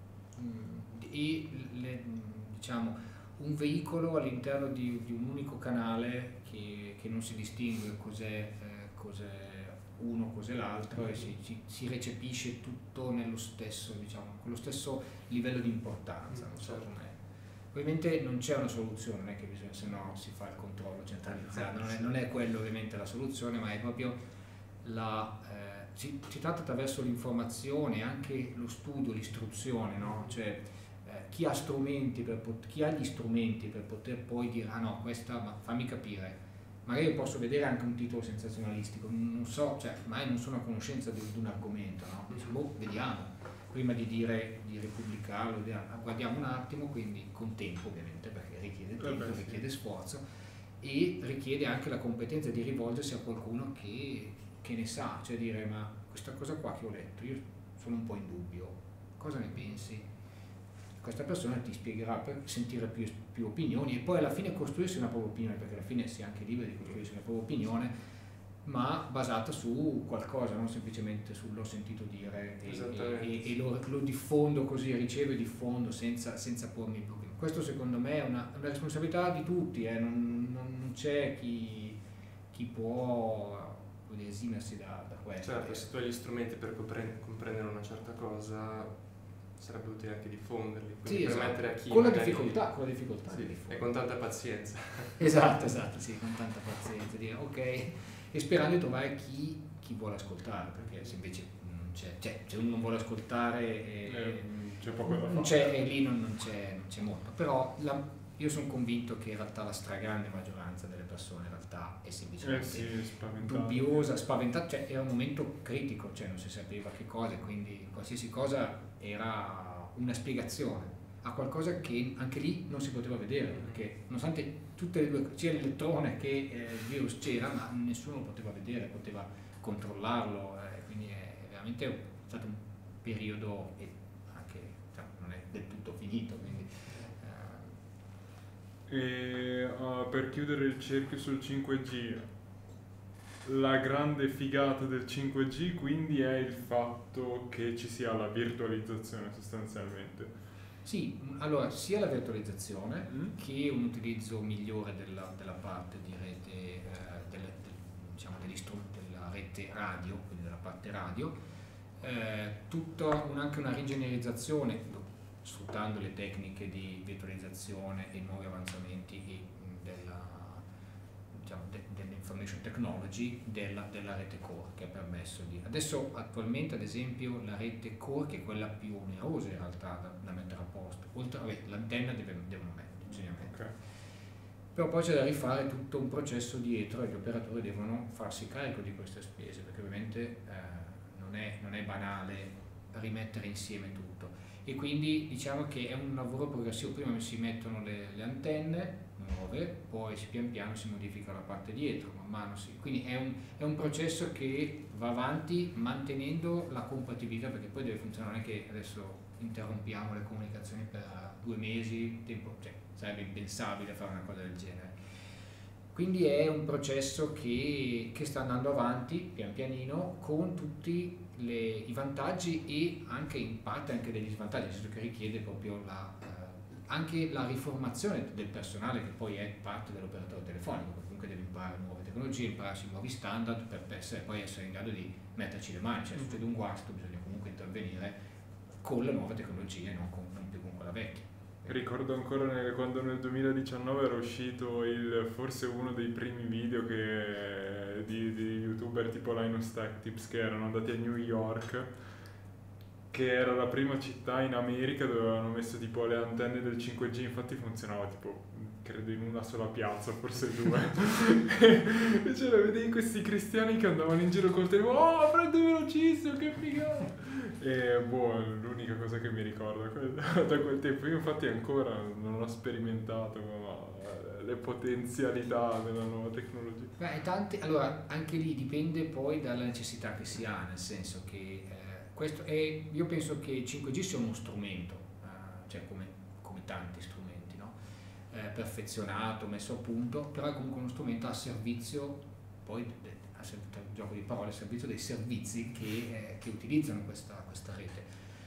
mh, e le, diciamo, un veicolo all'interno di, di un unico canale che, che non si distingue cos'è, eh, cos'è uno, cos'è l'altro, e si, si, si recepisce tutto nello stesso, diciamo, con lo stesso livello di importanza. Non so com'è. Ovviamente non c'è una soluzione, non è che bisogna, se no si fa il controllo centralizzato, non è, non è quello ovviamente la soluzione, ma è proprio la... Eh, si, si tratta attraverso l'informazione, anche lo studio, l'istruzione, no? Cioè eh, chi ha strumenti per pot- chi ha gli strumenti per poter poi dire ah no, questa, ma fammi capire, magari io posso vedere anche un titolo sensazionalistico, non so, cioè mai non sono a conoscenza di, di un argomento, no? Dico, boh, vediamo, prima di dire di ripubblicarlo, di, guardiamo un attimo, quindi con tempo ovviamente, perché richiede tempo, eh beh, sì. richiede sforzo e richiede anche la competenza di rivolgersi a qualcuno che, che ne sa, cioè dire ma questa cosa qua che ho letto, io sono un po' in dubbio, cosa ne pensi? Questa persona ti spiegherà per sentire più, più opinioni e poi alla fine costruirsi una propria opinione, perché alla fine si è anche liberi di costruirsi una propria opinione, ma basata su qualcosa, non semplicemente sullo sentito dire e, e, e lo, lo diffondo così, ricevo e diffondo senza, senza pormi il problema. Questo secondo me è una, una responsabilità di tutti, eh? non, non, non c'è chi, chi può esimersi da, da questo. Certo, se tu hai gli strumenti per comprendere una certa cosa, sarebbe utile anche diffonderli, quindi sì, permettere esatto. a chi con la magari... difficoltà, con la difficoltà sì, di diffondere. e con tanta pazienza. Esatto, esatto, sì, con tanta pazienza, dire ok, e sperando di trovare chi, chi vuole ascoltare, perché se invece non c'è, cioè, se uno non vuole ascoltare e, eh, c'è poco da non fare. c'è, e lì non, non, c'è, non c'è molto, però la, io sono convinto che in realtà la stragrande maggioranza delle persone in realtà è semplicemente eh sì, dubbiosa, spaventata, cioè era un momento critico, cioè non si sapeva che cosa, quindi qualsiasi cosa era una spiegazione a qualcosa che anche lì non si poteva vedere, perché nonostante tutte le due, sia l'elettrone che eh, il virus c'era, ma nessuno lo poteva vedere, poteva controllarlo, eh, quindi è veramente stato un periodo e anche cioè, non è del tutto finito, quindi E uh, per chiudere il cerchio sul cinque G, la grande figata del cinque G quindi è il fatto che ci sia la virtualizzazione sostanzialmente. Sì, allora sia la virtualizzazione Mm. che un utilizzo migliore della, della parte di rete, eh, delle, del, diciamo della rete radio, quindi della parte radio, eh, tutta un, anche una ringegnerizzazione sfruttando le tecniche di virtualizzazione e nuovi avanzamenti e della, diciamo, de, dell'information technology della, della rete core, che ha permesso di... Adesso attualmente ad esempio la rete core, che è quella più onerosa in realtà da, da mettere a posto, oltre vabbè, l'antenna deve, devono mettere, bisogna mettere. Okay. Però poi c'è da rifare tutto un processo dietro e gli operatori devono farsi carico di queste spese, perché ovviamente eh, non, è, non è banale rimettere insieme tutto. E quindi diciamo che è un lavoro progressivo, prima si mettono le, le antenne nuove, poi si pian piano si modifica la parte dietro, man mano si, quindi è un, è un processo che va avanti mantenendo la compatibilità, perché poi deve funzionare, non è che adesso interrompiamo le comunicazioni per due mesi, tempo, cioè, sarebbe impensabile fare una cosa del genere. Quindi è un processo che, che sta andando avanti pian pianino con tutti le, i vantaggi e anche in parte anche degli svantaggi, nel senso che richiede proprio la, eh, anche la riformazione del personale che poi è parte dell'operatore telefonico, perché comunque deve imparare nuove tecnologie, impararsi nuovi standard per, per essere, poi essere in grado di metterci le mani, cioè succede un guasto, bisogna comunque intervenire con le nuove tecnologie, non, con, non più con quella vecchia. Ricordo ancora nel, quando nel duemiladiciannove era uscito il, forse uno dei primi video che, di, di youtuber tipo Linus Tech Tips che erano andati a New York, che era la prima città in America dove avevano messo tipo le antenne del cinque G, infatti funzionava tipo credo in una sola piazza, forse due. E c'era, vedevi questi cristiani che andavano in giro col telefono, oh prende velocissimo, che figata! E boh, è l'unica cosa che mi ricordo da quel tempo. Io infatti ancora non ho sperimentato ma, le potenzialità della nuova tecnologia. Beh, tanti, allora anche lì dipende poi dalla necessità che si ha, nel senso che eh, questo è, io penso che il cinque G sia uno strumento, eh, cioè come, come tanti strumenti, no? eh, perfezionato, messo a punto, però è comunque uno strumento a servizio poi de, a servizio, gioco di parole, a servizio dei servizi che, eh, che utilizzano questa, questa rete.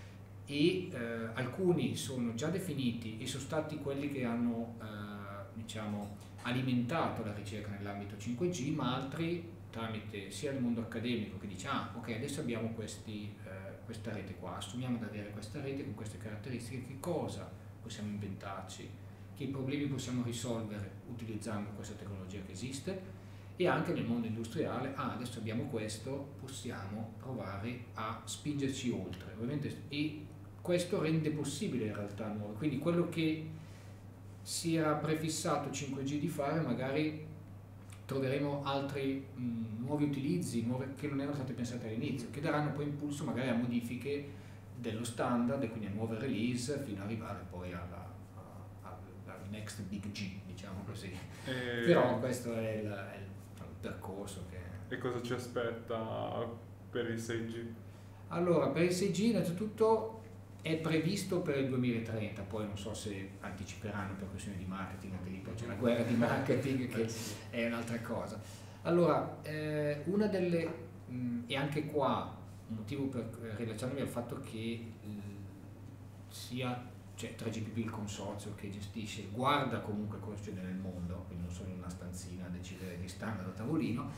E eh, alcuni sono già definiti e sono stati quelli che hanno eh, diciamo, alimentato la ricerca nell'ambito cinque G, ma altri tramite sia il mondo accademico che dice ah ok adesso abbiamo questi, eh, questa rete qua, assumiamo ad avere questa rete con queste caratteristiche, che cosa possiamo inventarci, che problemi possiamo risolvere utilizzando questa tecnologia che esiste. E anche nel mondo industriale, ah adesso abbiamo questo, possiamo provare a spingerci oltre, ovviamente, e questo rende possibile in realtà nuove, quindi quello che si era prefissato cinque G di fare, magari troveremo altri mh, nuovi utilizzi, nuove, che non erano state pensate all'inizio, che daranno poi impulso magari a modifiche dello standard e quindi a nuove release fino ad arrivare poi alla, al next big G, diciamo così. E... Però questo è il, è il percorso che... E cosa ci aspetta per il sei G? Allora, per il sei G innanzitutto è previsto per il duemilatrenta, poi non so se anticiperanno per questioni di marketing, anche lì poi c'è la guerra di marketing che è un'altra cosa. Allora, eh, una delle, mh, e anche qua un motivo per rilacciarmi al fatto che mh, sia, cioè tre G P P il consorzio che gestisce, guarda comunque cosa succede nel mondo, quindi non solo in una stanzina a decidere di standard a tavolino,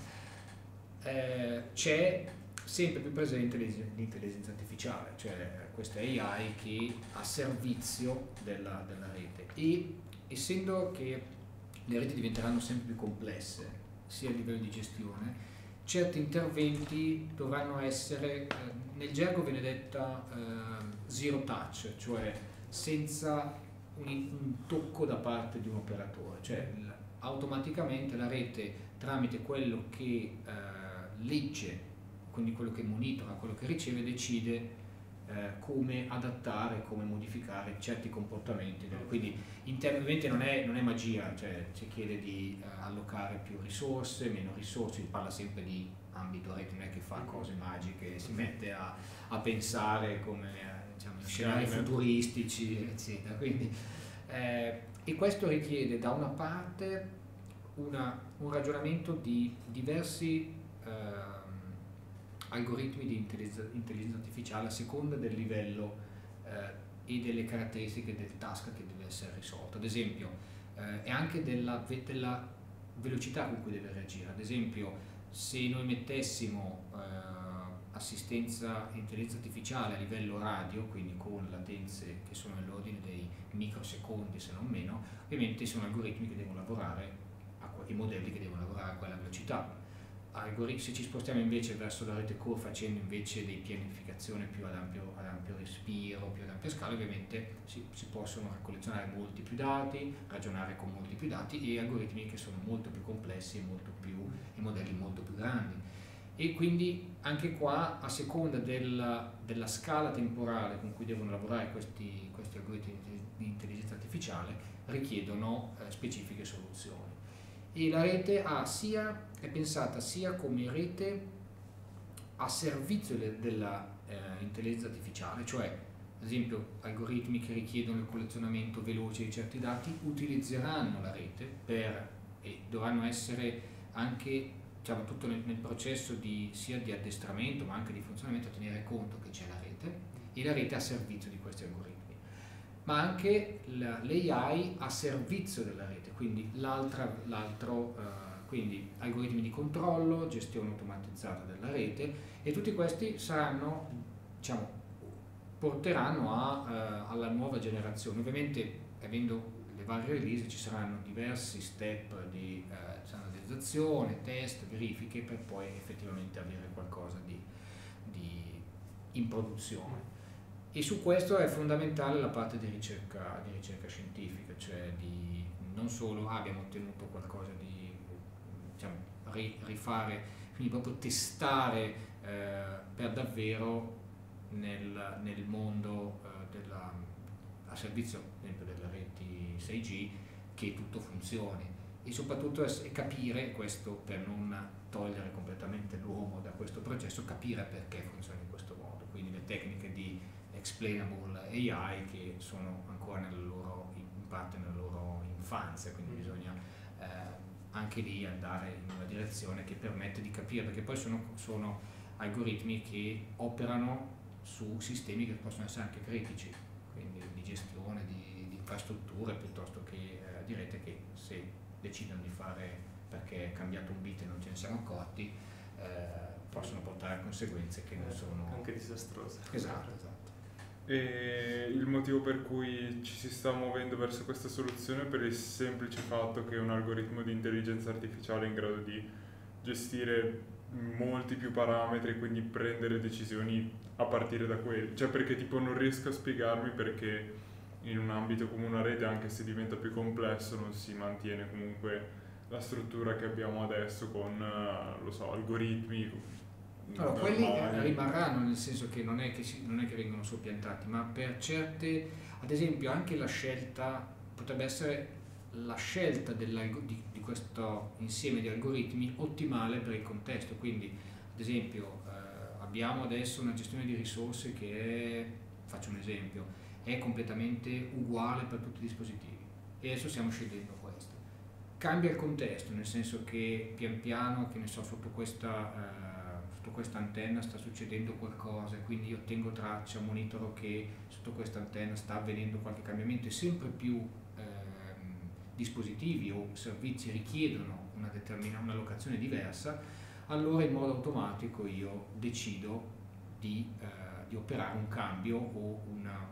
eh, c'è sempre più presente l'intelligenza artificiale, cioè questa A I che a servizio della, della rete, e essendo che le reti diventeranno sempre più complesse sia a livello di gestione, certi interventi dovranno essere, eh, nel gergo viene detta eh, zero touch, cioè senza un, un tocco da parte di un operatore, cioè l, automaticamente la rete tramite quello che eh, legge, quindi quello che monitora, quello che riceve, decide eh, come adattare, come modificare certi comportamenti. Quindi internamente non è, non è magia, cioè ci chiede di eh, allocare più risorse, meno risorse, si parla sempre di ambito rete, non è che fa cose magiche, si mette a, a pensare come eh, diciamo, scenari futuristici, eccetera. Quindi, eh, e questo richiede da una parte una, un ragionamento di diversi eh, algoritmi di intelligenza, intelligenza artificiale a seconda del livello eh, e delle caratteristiche del task che deve essere risolto. Ad esempio, eh, e anche della, della velocità con cui deve reagire. Ad esempio, se noi mettessimo eh, assistenza intelligenza artificiale a livello radio, quindi con latenze che sono nell'ordine dei microsecondi se non meno, ovviamente sono algoritmi che devono lavorare, a, i modelli che devono lavorare a quella velocità. Se ci spostiamo invece verso la rete core facendo invece dei pianificazione più ad ampio, ad ampio respiro, più ad ampia scala, ovviamente si, si possono collezionare molti più dati, ragionare con molti più dati e algoritmi che sono molto più complessi e, molto più, e modelli molto più grandi. E quindi anche qua, a seconda della, della scala temporale con cui devono lavorare questi, questi algoritmi di intelligenza artificiale, richiedono eh, specifiche soluzioni. E la rete ha sia, è pensata sia come rete a servizio de, della eh, intelligenza artificiale, cioè ad esempio algoritmi che richiedono il collezionamento veloce di certi dati utilizzeranno la rete per, e dovranno essere anche, diciamo, tutto nel, nel processo di, sia di addestramento ma anche di funzionamento, a tenere conto che c'è la rete e la rete a servizio di questi algoritmi, ma anche l'A I a servizio della rete, quindi l'altro, uh, quindi algoritmi di controllo, gestione automatizzata della rete, e tutti questi saranno, diciamo, porteranno a, uh, alla nuova generazione. Ovviamente, avendo le varie release, ci saranno diversi step di uh, standardizzazione, test, verifiche, per poi effettivamente avere qualcosa di, di in produzione. E su questo è fondamentale la parte di ricerca, di ricerca scientifica, cioè di non solo ah, abbiamo ottenuto qualcosa di, diciamo, rifare, quindi proprio testare eh, per davvero nel, nel mondo eh, della, a servizio ad esempio delle reti sei G, che tutto funzioni, e soprattutto è capire questo, per non togliere completamente l'uomo da questo processo, capire perché funziona in questo modo, quindi le tecniche di explainable A I che sono ancora nella loro, in parte nella loro infanzia, quindi mm. bisogna eh, anche lì andare in una direzione che permette di capire, perché poi sono, sono algoritmi che operano su sistemi che possono essere anche critici, quindi di gestione di, di infrastrutture piuttosto che eh, di rete, che se decidono di fare perché è cambiato un bit e non ce ne siamo accorti, eh, possono portare a conseguenze che non sono anche disastrose. Esatto, esatto. E il motivo per cui ci si sta muovendo verso questa soluzione è per il semplice fatto che un algoritmo di intelligenza artificiale è in grado di gestire molti più parametri, quindi prendere decisioni a partire da quelli. Cioè, perché tipo non riesco a spiegarmi perché in un ambito come una rete, anche se diventa più complesso, non si mantiene comunque la struttura che abbiamo adesso con, lo so, algoritmi. Allora, quelli rimarranno, nel senso che non è che, si, non è che vengono soppiantati, ma per certe, ad esempio anche la scelta, potrebbe essere la scelta di, di questo insieme di algoritmi ottimale per il contesto, quindi ad esempio eh, abbiamo adesso una gestione di risorse che è, faccio un esempio, è completamente uguale per tutti i dispositivi e adesso stiamo scegliendo questo. Cambia il contesto, nel senso che pian piano, che ne so, sotto questa... Eh, sotto questa antenna sta succedendo qualcosa, quindi io tengo traccia, monitoro che sotto questa antenna sta avvenendo qualche cambiamento, e sempre più ehm, dispositivi o servizi richiedono una determinata una locazione diversa, allora in modo automatico io decido di, eh, di operare un cambio o una,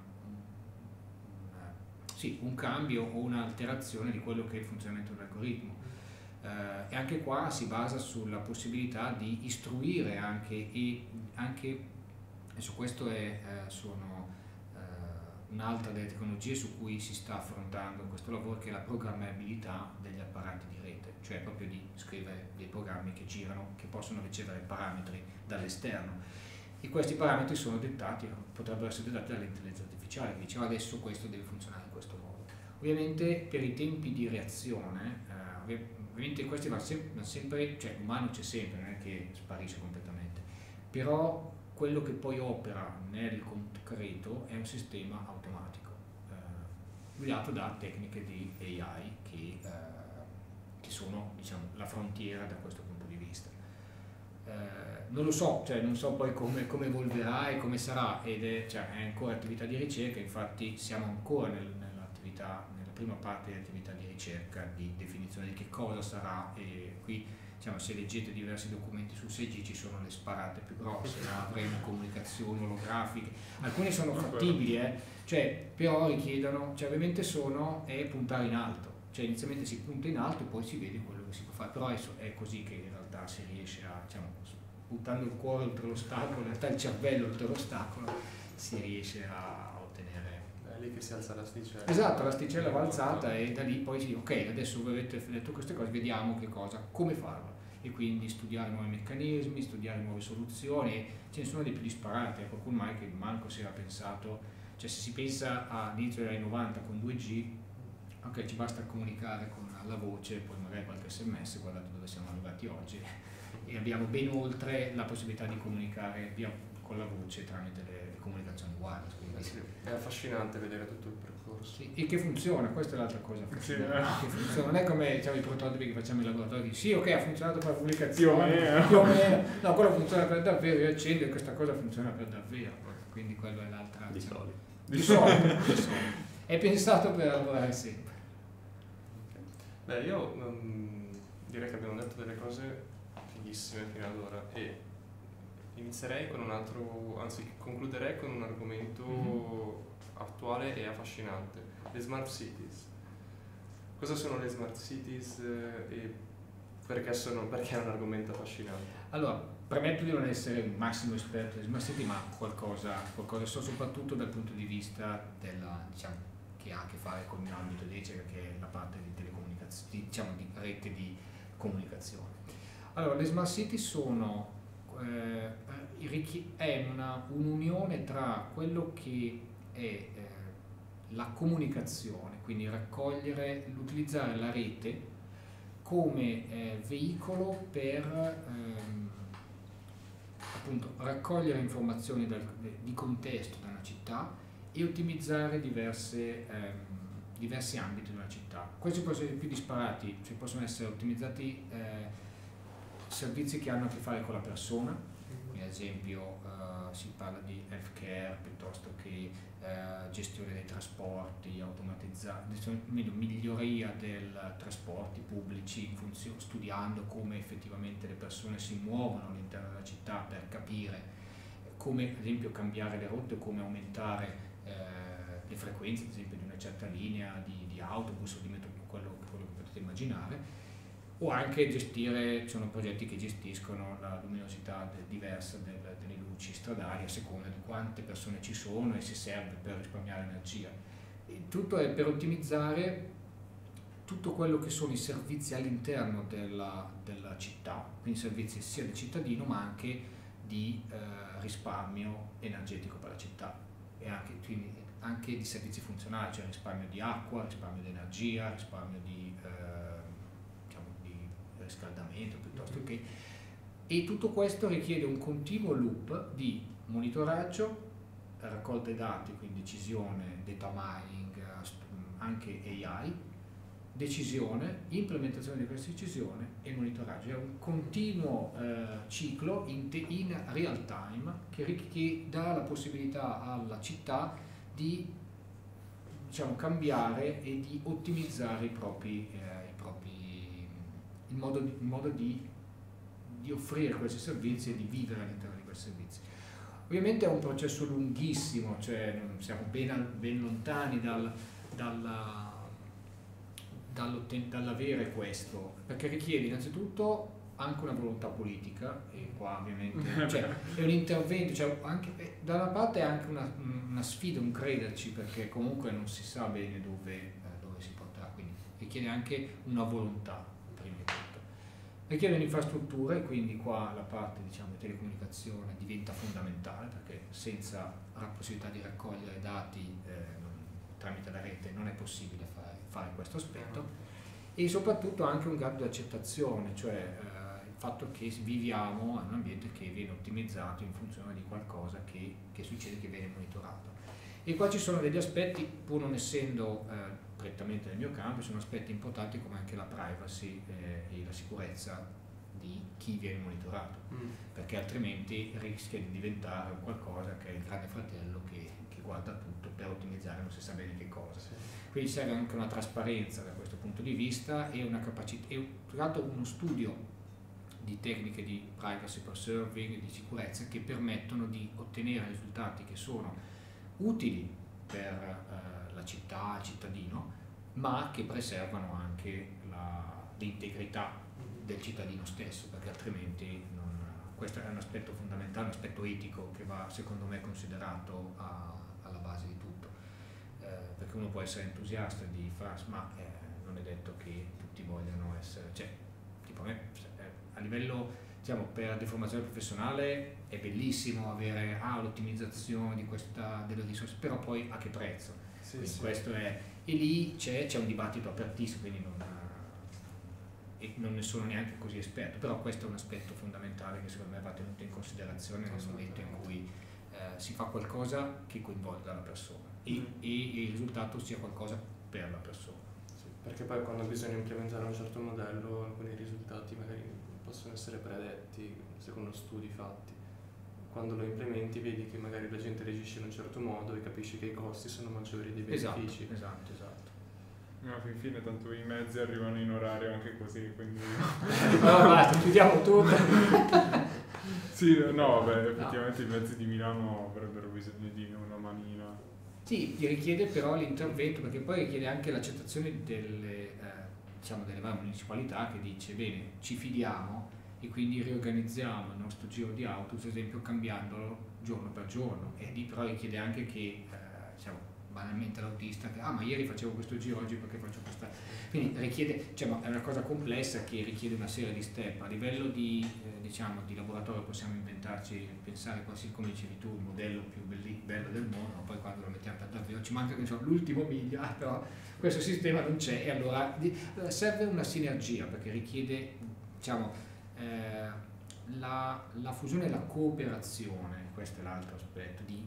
una, sì, un cambio o un'alterazione di quello che è il funzionamento dell'algoritmo. Uh, e anche qua si basa sulla possibilità di istruire anche, e anche e su questo è, uh, sono uh, un'altra delle tecnologie su cui si sta affrontando in questo lavoro, che è la programmabilità degli apparati di rete, cioè proprio di scrivere dei programmi che girano, che possono ricevere parametri dall'esterno, e questi parametri sono dettati, potrebbero essere dettati dall'intelligenza artificiale, che diceva adesso questo deve funzionare in questo modo. Ovviamente per i tempi di reazione, uh, ovviamente questi vanno sempre, sempre, cioè l'umano c'è sempre, non è che sparisce completamente, però quello che poi opera nel concreto è un sistema automatico, eh, guidato da tecniche di A I che, eh, che sono, diciamo, la frontiera da questo punto di vista. Eh, non lo so, cioè non so poi come, come evolverà e come sarà, ed è, cioè, è ancora attività di ricerca, infatti siamo ancora nel, nell'attività prima parte di attività di ricerca, di definizione di che cosa sarà, e qui, diciamo, se leggete diversi documenti sul sei G ci sono le sparate più grosse, no? Avremo comunicazioni olografiche, alcuni sono fattibili, eh? Cioè, però richiedono, cioè ovviamente sono, è puntare in alto, cioè inizialmente si punta in alto e poi si vede quello che si può fare, però è, è così che in realtà si riesce a, diciamo, buttando il cuore oltre l'ostacolo, in realtà il cervello oltre l'ostacolo, si riesce a lì che si alza l'asticella. Esatto, l'asticella va alzata e da lì poi si dice ok, adesso voi avete detto queste cose, vediamo che cosa, come farlo, e quindi studiare nuovi meccanismi, studiare nuove soluzioni. Ce ne sono di più disparate, qualcuno mai che manco si era pensato, cioè se si pensa all'inizio degli anni novanta con due G, ok, ci basta comunicare con la voce, poi magari qualche sms, guardate dove siamo arrivati oggi, e abbiamo ben oltre la possibilità di comunicare via con la voce tramite le, le comunicazioni wireless. Eh sì, è affascinante vedere tutto il percorso. Sì, e che funziona, questa è l'altra cosa affascinante. Sì. Che funziona. Non è come diciamo, i prototipi che facciamo in laboratorio, sì ok ha funzionato per la pubblicazione, Più o meno. più o meno. No, quello funziona per davvero, io accendo e questa cosa funziona per davvero, quindi quello è l'altra. Di diciamo, solito. Di solito, di solito. È pensato per lavorare sempre. Okay. Beh, io um, direi che abbiamo detto delle cose fighissime fino ad ora e inizierei con un altro, anzi concluderei con un argomento mm-hmm. attuale e affascinante, le smart cities. Cosa sono le smart cities eh, e perché, sono, perché è un argomento affascinante? Allora, premetto di non essere un massimo esperto di smart city, ma qualcosa, qualcosa so soprattutto dal punto di vista della, diciamo, che ha a che fare con il mio ambito di ricerca, che è la parte di telecomunicazione, diciamo di rete di comunicazione. Allora, le smart city sono eh, è una, un'unione tra quello che è eh, la comunicazione, quindi raccogliere, utilizzare la rete come eh, veicolo per ehm, appunto raccogliere informazioni dal, di contesto da una città e ottimizzare diverse, ehm, diversi ambiti di una città. Questi possono essere più disparati, cioè possono essere ottimizzati eh, servizi che hanno a che fare con la persona, ad esempio eh, si parla di healthcare piuttosto che eh, gestione dei trasporti, automatizzazione, miglioria dei trasporti pubblici, in funzione, studiando come effettivamente le persone si muovono all'interno della città per capire come ad esempio cambiare le rotte o come aumentare eh, le frequenze ad esempio di una certa linea di, di autobus o di metro, quello, quello che potete immaginare. O anche gestire, ci sono progetti che gestiscono la luminosità de, diversa del, delle luci stradali a seconda di quante persone ci sono e se serve per risparmiare energia. E tutto è per ottimizzare tutto quello che sono i servizi all'interno della, della città, quindi servizi sia del cittadino ma anche di eh, risparmio energetico per la città e anche, quindi anche di servizi funzionali, cioè risparmio di acqua, risparmio di energia, risparmio di eh, riscaldamento piuttosto che, e tutto questo richiede un continuo loop di monitoraggio, raccolta dati, quindi decisione, data mining, anche A I, decisione, implementazione di questa decisione e monitoraggio. È un continuo eh, ciclo in, te, in real time che, che dà la possibilità alla città di diciamo, cambiare e di ottimizzare i propri eh, in modo, di, in modo di, di offrire questi servizi e di vivere all'interno di questi servizi. Ovviamente è un processo lunghissimo, cioè siamo ben, ben lontani dal, dalla, dall'avere questo, perché richiede innanzitutto anche una volontà politica, e qua ovviamente cioè, è un intervento, cioè anche, eh, da una parte è anche una, una sfida, un crederci, perché comunque non si sa bene dove, eh, dove si porterà, quindi richiede anche una volontà. Richiedono infrastrutture, quindi qua la parte diciamo, di telecomunicazione diventa fondamentale perché senza la possibilità di raccogliere dati eh, non, tramite la rete non è possibile fare, fare questo aspetto e soprattutto anche un grado di accettazione, cioè eh, il fatto che viviamo in un ambiente che viene ottimizzato in funzione di qualcosa che, che succede, che viene monitorato. E qua ci sono degli aspetti, pur non essendo eh, prettamente nel mio campo, sono aspetti importanti come anche la privacy eh, e la sicurezza di chi viene monitorato, mm. perché altrimenti rischia di diventare qualcosa che è il grande fratello che, che guarda tutto per ottimizzare non si sa bene che cosa. Sì. Quindi serve anche una trasparenza da questo punto di vista e una capacità, e tra l'altro uno studio di tecniche di privacy preserving e di sicurezza che permettono di ottenere risultati che sono utili per eh, la città, il cittadino, ma che preservano anche la, l'integrità del cittadino stesso, perché altrimenti non, questo è un aspetto fondamentale, un aspetto etico che va secondo me considerato a, alla base di tutto, eh, perché uno può essere entusiasta di fare, ma eh, non è detto che tutti vogliano essere, cioè, tipo a me, a livello diciamo, per deformazione professionale è bellissimo avere ah, l'ottimizzazione di questa, delle risorse, però poi a che prezzo? Sì, sì. Questo è, e lì c'è, c'è un dibattito apertissimo, quindi non, e non ne sono neanche così esperto, però questo è un aspetto fondamentale che secondo me va tenuto in considerazione nel momento in cui eh, si fa qualcosa che coinvolga la persona e, Mm. e il risultato sia qualcosa per la persona. Sì, perché poi quando bisogna implementare un certo modello alcuni risultati magari possono essere predetti secondo studi fatti. Quando lo implementi vedi che magari la gente reagisce in un certo modo e capisci che i costi sono maggiori dei benefici. Esatto, esatto, esatto. Ma alla fine tanto i mezzi arrivano in orario anche così, quindi... No, basta, chiudiamo tutto. Sì, no, vabbè, effettivamente no. I mezzi di Milano avrebbero bisogno di una manina. Sì, ti richiede però l'intervento, perché poi richiede anche l'accettazione delle, eh, diciamo delle varie municipalità che dice bene, ci fidiamo e quindi riorganizziamo il nostro giro di autobus, ad esempio cambiandolo giorno per giorno, e lì però richiede anche che, eh, diciamo, banalmente l'autista che ah ma ieri facevo questo giro, oggi perché faccio questa, quindi richiede, cioè, è una cosa complessa che richiede una serie di step. A livello di, eh, diciamo, di laboratorio possiamo inventarci, pensare quasi come dicevi tu, il modello più belli, bello del mondo, ma poi quando lo mettiamo per davvero ci manca insomma, l'ultimo miglio, ah, però questo sistema non c'è e allora di, serve una sinergia, perché richiede, diciamo, eh, la, la fusione e la cooperazione, questo è l'altro aspetto, di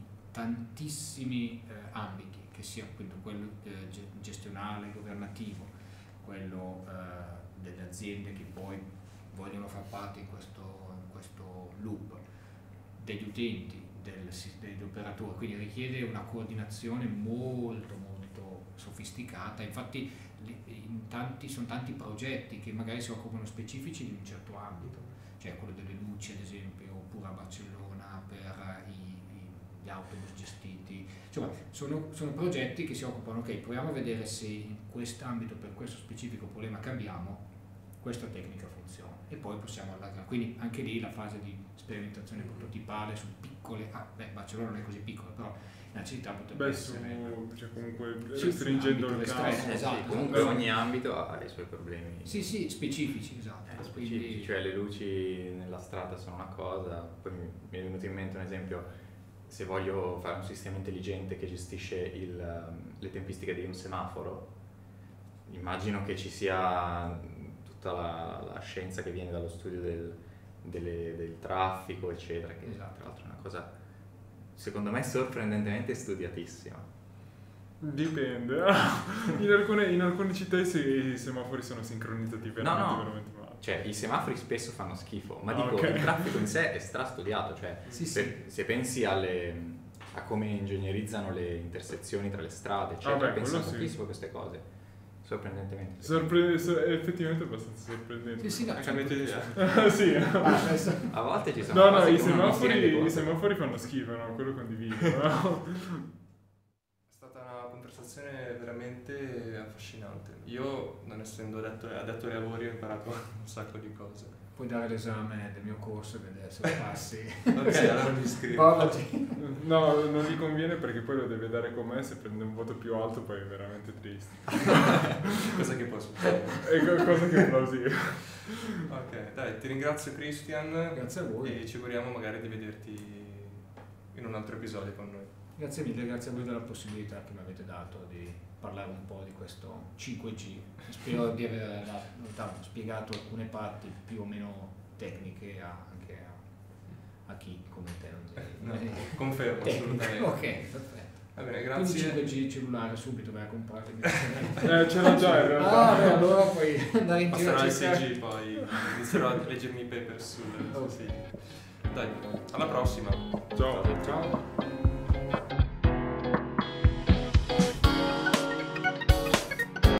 tantissimi eh, ambiti, che sia appunto quello eh, gestionale, governativo, quello eh, delle aziende che poi vogliono far parte in questo, in questo loop, degli utenti, del, degli operatori, quindi richiede una coordinazione molto molto sofisticata. Infatti in tanti, sono tanti progetti che magari si occupano specifici di un certo ambito, cioè quello delle luci ad esempio, oppure a Barcellona per i gli autobus gestiti, insomma sono, sono progetti che si occupano, ok, proviamo a vedere se in quest'ambito per questo specifico problema che abbiamo questa tecnica funziona e poi possiamo allargare, quindi anche lì la fase di sperimentazione prototipale su piccole, ah beh Barcellona non è così piccola, però la città potrebbe beh, essere su, cioè comunque sì, restringendo il restretto, campo. Eh, esatto, sì, comunque esatto. ogni ambito ha i suoi problemi. Sì, sì, specifici, esatto. Eh, specifici, quindi, cioè le luci nella strada sono una cosa, poi mi, mi è venuto in mente un esempio. Se voglio fare un sistema intelligente che gestisce il, le tempistiche di un semaforo, immagino che ci sia tutta la, la scienza che viene dallo studio del, delle, del traffico, eccetera, che esatto. Tra l'altro è una cosa, secondo me, sorprendentemente studiatissima. Dipende. in, alcune, in alcune città i, se, i semafori sono sincronizzati veramente, no, no. veramente male. Cioè, i semafori spesso fanno schifo, ma Ah, dico, okay. il traffico in sé è strastudiato, cioè, sì, se, sì. se pensi alle, a come ingegnerizzano le intersezioni tra le strade, eccetera, Ah, beh, pensano quello sì. pochissimo a queste cose, sorprendentemente. Sorpre- so- è effettivamente abbastanza sorprendente. Sì, sì, no, Hai cambiato idea? sì. Ah, adesso- A volte ci sono No, no, cose i che uno non si rende semafori, i conto. semafori fanno schifo, no? Quello condivido. No? È stata una conversazione veramente affascinante. Io, non essendo addetto, addetto ai lavori, ho imparato un sacco di cose. Puoi dare l'esame del mio corso e vedere se lo passi. Ok, allora mi iscrivo. Provati. No, non gli conviene perché poi lo deve dare con me, se prende un voto più alto poi è veramente triste. Cosa che può succedere. È qualcosa che è plausibile. Ok, dai, ti ringrazio Christian. Grazie a voi. E ci auguriamo magari di vederti in un altro episodio con noi. Grazie mille, grazie a voi della possibilità che mi avete dato di parlare un po' di questo cinque G. Spero di aver tanto, spiegato alcune parti più o meno tecniche a, anche a, a chi come te non è, No, confermo, tecnico. assolutamente. Ok, perfetto. Va bene, Quindi grazie. cinque G cellulare subito vai a comprare. Eh, ce l'ho già in realtà. Ah, beh, allora puoi andare in giro a Passerò al cercare. sei G, poi inizierò a leggermi i paper sul Ok. sì. Dai, alla prossima. Ciao. Ciao.